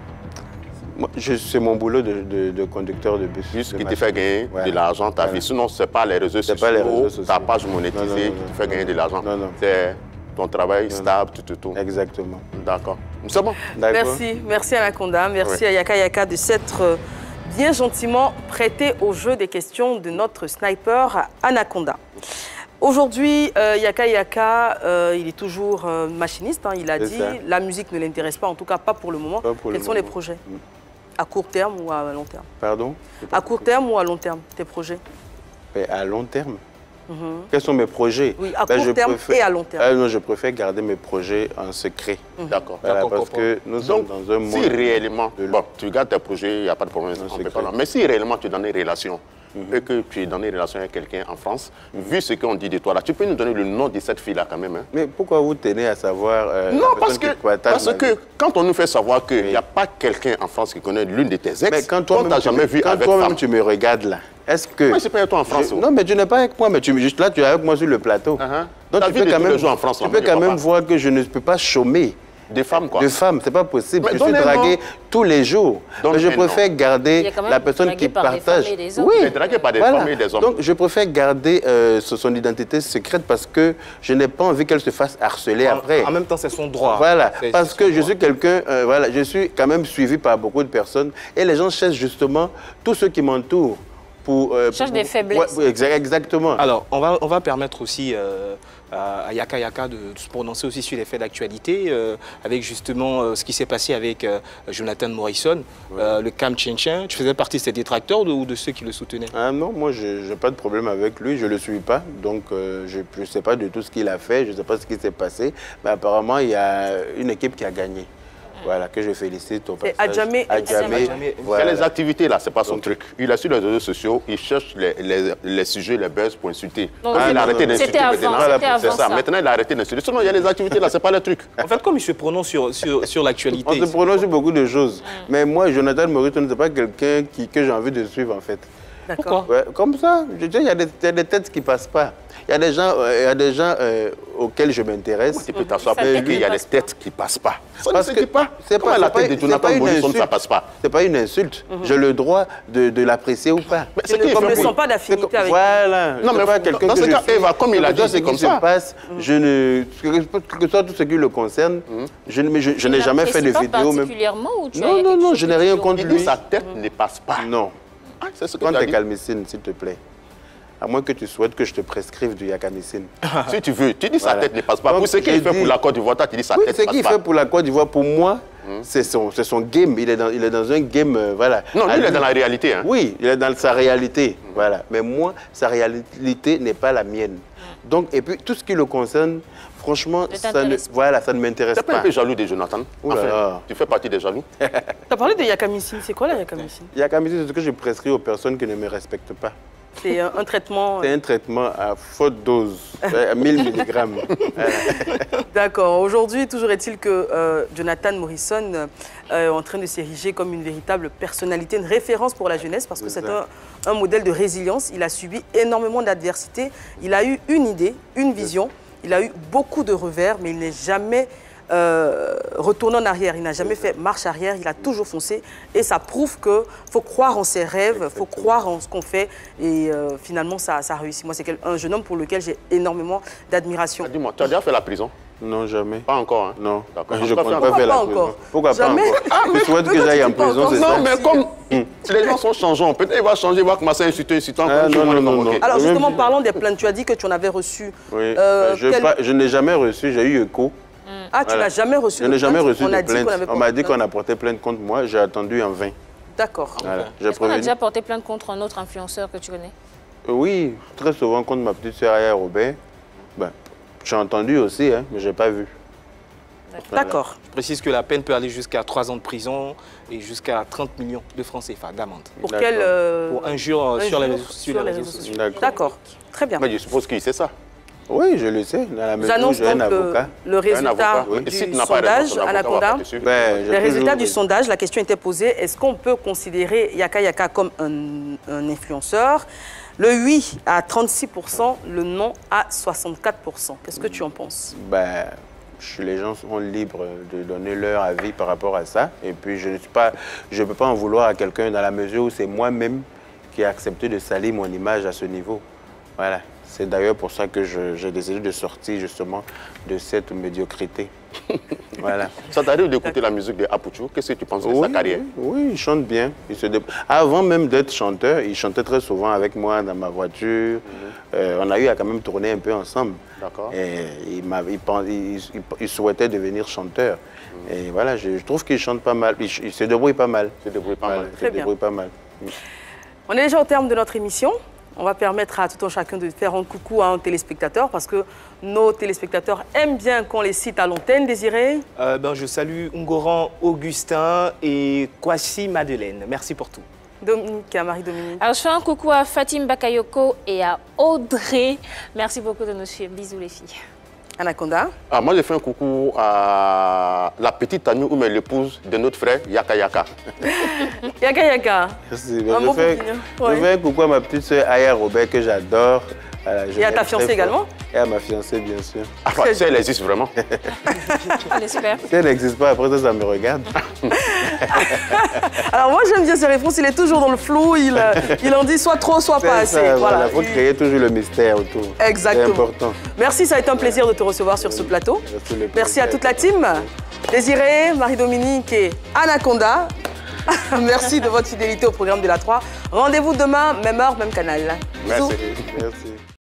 Moi, je- C'est mon boulot de, de- de conducteur de bus. Juste de qui te machine. fait gagner Voilà. de l'argent, ta Voilà. vie. Sinon, ce n'est pas les réseaux C'est sociaux, pas les réseaux sociaux. ta page monétisée Non, non, non, qui non, te fait non, gagner non. de l'argent. Non, non. C'est ton travail non. stable, tout, tout, tout. Exactement. D'accord. C'est bon. D'accord. Merci, merci Anaconda, merci Oui. à Yaka Yaka de s'être euh, bien gentiment prêté au jeu des questions de notre sniper Anaconda. Aujourd'hui, euh, Yaka Yaka, euh, il est toujours euh, machiniste, hein, il a C'est dit. ça. La musique ne l'intéresse pas, en tout cas pas pour le moment. Pas pour le Quels sont les moment. projets? À court terme ou à long terme? Pardon? À court terme ou à long terme, tes projets? Mais à long terme. Quels sont mes projets? Oui, à Ben, court je terme préfère- et à long terme. Ah, non, je préfère garder mes projets en secret. D'accord. Voilà, D'accord, parce comprends. que nous sommes Donc, dans un monde... si réellement, de- bon, tu gardes tes projets, il n'y a pas de problème, on c'est peut clair. pas. Mais si réellement tu es dans une relation et que tu es dans une relation avec quelqu'un en France, vu ce qu'on dit de toi là, tu peux nous donner le nom de cette fille-là quand même, hein? Mais pourquoi vous tenez à savoir... euh, la Non, parce personne que, qui partage parce ma que vie? quand on nous fait savoir qu'il Oui. n'y a pas quelqu'un en France qui connaît l'une de tes ex, Mais quand on toi-même t'a tu jamais me- vu quand avec toi-même femme. tu me regardes là, est-ce que... Moi, je suis pas avec toi en France. Je- oh. Non, mais tu n'es pas avec moi, mais tu, juste là, tu es avec moi sur le plateau. Uh-huh. Donc Ta tu vie peux de quand tous même, les jours en France, tu là, peux moi, quand je vois même pas. voir que je ne peux pas chômer Des femmes, quoi. de femmes. C'est pas possible. Mais je donne suis un dragué nom. tous les jours. Donne Mais je un nom. préfère Il garder est quand même la personne dragué qui par des partage. femmes et des hommes. Oui, Il est dragué par des voilà. femmes et des hommes. Donc je préfère garder euh, son son identité secrète parce que je n'ai pas envie qu'elle se fasse harceler après. En même temps, c'est son droit. Voilà, C'est- parce c'est que son je droit. suis quelqu'un, euh, voilà, je suis quand même suivi par beaucoup de personnes et les gens cherchent justement tous ceux qui m'entourent pour... euh, Cherchent pour- des faiblesses. Ouais, ouais, exa- exactement. Alors, on va, on va permettre aussi euh, à Yaka Yaka de, de se prononcer aussi sur les faits d'actualité, euh, avec justement euh, ce qui s'est passé avec euh, Jonathan Morrison, euh, le Cam Tchin-Tchin. Tu faisais partie de ses détracteurs ou de, ou de ceux qui le soutenaient? Ah non, moi, je n'ai pas de problème avec lui, je ne le suis pas. Donc, euh, je ne sais pas de tout ce qu'il a fait, je ne sais pas ce qui s'est passé. Mais apparemment, il y a une équipe qui a gagné. Voilà, que je félicite au C'est passage. Adjamé- Adjamé, Adjamé. voilà. C'est les activités là, c'est pas son Donc- truc. Il est sur les réseaux sociaux, il cherche les, les, les sujets, les buzz pour insulter. Non, Ah, c'est- il a arrêté d'insulter c'était avant, maintenant. c'était C'est avant ça. ça. Maintenant, il a arrêté d'insulter. Sinon, il y a les activités là, c'est pas le truc. En fait, comme il se prononce sur, sur, sur On l'actualité, se prononce sur beaucoup de choses. Mais moi, Jonathan Morrison, ce n'est pas quelqu'un qui- que j'ai envie de suivre, en fait. D'accord. Ouais, comme ça, je dis, il y, a des- il y a des têtes qui ne passent pas. Il y a des gens, euh, il y a des gens euh, auxquels je m'intéresse. Tu peux t'asseoir Sa pour tête lui, il y a ne des passe pas. têtes qui passent pas. Ça ne Parce se que dit pas. c'est Comment pas- la c'est pas- tête de c'est Jonathan pas une Morrison, ça insulte. passe pas. C'est pas une insulte. J'ai le droit de, de l'apprécier ou pas. Mais Tu c'est ne qui comme fait ne pour- sens pas d'affinité C'est avec Voilà. Non, C'est mais pas dans- quelqu'un dans que ce je cas, suis. Eva, comme il a dit, Tout c'est ce comme qui ça. se passe, je ne, que que soit tout ce qui le concerne, je, ne- je, je n'ai jamais fait de N'apprécies pas vidéo. Même... particulièrement ou tu as Non, non, quelque non, chose je que n'ai tu rien lui contre Il lui. dit sa tête ne passe pas. Non. Ah, c'est ce que Prends tu as tes dit. calmicines, s'il te plaît. À moins que tu souhaites que je te prescrive du yakamicine. Si tu veux, tu dis sa Voilà. tête ne passe pas. Donc, Pour ce qu'il j'ai fait dit- pour la Côte d'Ivoire, toi, tu dis sa Oui, tête ce ne passe qu'il pas. fait pour la Côte d'Ivoire, pour moi, c'est son, c'est son game. Il est, dans, il est dans un game, euh, voilà. Non, lui, À il est dans la réalité. Hein. Oui, il est dans sa réalité, voilà. Mais moi, sa réalité n'est pas la mienne. Donc, et puis, tout ce qui le concerne, franchement, Ne ça ne, t'intéresse pas. voilà, ça ne m'intéresse Tu n'es pas un pas. peu jaloux de Jonathan? Ouh là Enfin, là. tu fais partie des jaloux? Tu as parlé de Yakamissine. C'est quoi la Yakamissine? Yakamicine, c'est ce que je prescris aux personnes qui ne me respectent pas. C'est un, un traitement... C'est un traitement à forte dose, à mille milligrammes. D'accord. Aujourd'hui, toujours est-il que euh, Jonathan Morrison euh, est en train de s'ériger comme une véritable personnalité, une référence pour la jeunesse, parce que c'est un, un modèle de résilience. Il a subi énormément d'adversité. Il a eu une idée, une vision. Il a eu beaucoup de revers, mais il n'est jamais... Euh, retourner en arrière, il n'a jamais fait marche arrière, il a toujours foncé et ça prouve qu'il faut croire en ses rêves, il faut croire en ce qu'on fait et euh, finalement ça, ça réussit. Moi c'est un jeune homme pour lequel j'ai énormément d'admiration. Dis-moi, tu as déjà fait la prison? Non, jamais. Pas encore, hein? Non. D'accord. Je ne compte pas faire la prison. Pourquoi jamais? Pas encore? Ah, mais tu souhaites que j'aille en prison, c'est ça? Non, mais comme hum. les gens sont changeants, peut-être il va changer, il va commencer à insulter, insultant. Ah, non, non, non, non. Alors justement, parlons des plaintes. Tu as dit que tu en avais reçu. Oui. Euh, je quel... je n'ai jamais reçu, j'ai eu écho. Ah, tu voilà. n'as jamais reçu Je n'ai jamais reçu on de plainte. On m'a dit qu'on a plainte. porté plainte contre moi, j'ai attendu en vain. D'accord. Voilà. Est-ce qu'on a déjà porté plainte contre un autre influenceur que tu connais? euh, Oui, très souvent contre ma petite sœur Aya Robert. Ben, j'ai entendu aussi, hein, mais je n'ai pas vu. D'accord. Voilà. Je précise que la peine peut aller jusqu'à trois ans de prison et jusqu'à trente millions de francs C F A d'amende. Pour quelle euh... Pour injure un sur, les, sur, sur les réseaux sociaux. D'accord. Très bien. Mais je suppose qu'il sait ça. Oui, je le sais. Dans la mesure où j'ai un avocat. Le, le résultat oui. du si sondage Anaconda, ben, les résultats du sondage, la question était posée, est-ce qu'on peut considérer Yaka Yaka comme un, un influenceur? Le oui à trente-six pour cent, le non à soixante-quatre pour cent. Qu'est-ce que tu en penses? Ben, les gens sont libres de donner leur avis par rapport à ça. Et puis, je ne suis pas, je peux pas en vouloir à quelqu'un dans la mesure où c'est moi-même qui ai accepté de salir mon image à ce niveau. Voilà. C'est d'ailleurs pour ça que j'ai décidé de sortir justement de cette médiocrité. Voilà. Ça t'arrive d'écouter la musique de Apuchu? Qu'est-ce que tu penses de oui, sa carrière? Oui, il chante bien. Il se dé... Avant même d'être chanteur, il chantait très souvent avec moi dans ma voiture. Mm-hmm. euh, on a eu à quand même tourner un peu ensemble. D'accord. Et il, il, il, il, il souhaitait devenir chanteur. Mm-hmm. Et voilà, je, je trouve qu'il chante pas mal. Il, il se débrouille pas mal. Il se débrouille pas voilà, mal. Il Très se débrouille bien. pas mal. Mm. On est déjà au terme de notre émission. On va permettre à tout un chacun de faire un coucou à un téléspectateur parce que nos téléspectateurs aiment bien qu'on les cite à l'antenne. Désiré euh, ben, je salue Ngoran Augustin et Kwasi Madeleine. Merci pour tout. Dominique, Marie-Dominique. Alors, je fais un coucou à Fatim Bakayoko et à Audrey. Merci beaucoup de nous suivre. Bisous les filles. Anaconda. Ah, moi, j'ai fait un coucou à la petite amie ou l'épouse de notre frère, Yaka Yaka. Yaka Yaka. Merci. Je, je, fais, ouais. je fais un coucou à ma petite soeur Aya Robert que j'adore. Voilà, et à ta fiancée également? Et à ma fiancée, bien sûr. Ah, bah, si elle existe vraiment. On l'espère. Si elle n'existe pas, après ça, ça me regarde. Alors moi, j'aime bien ses réponses. Il est toujours dans le flou. Il, il en dit soit trop, soit pas assez. Il voilà. faut il... créer toujours le mystère autour. Exactement. C'est important. Merci, ça a été un plaisir de te recevoir sur ce plateau. Merci, Merci à toute la team. Désiré, Marie-Dominique et Anaconda. Merci de votre fidélité au programme de la trois. Rendez-vous demain, même heure, même canal. Merci. Merci.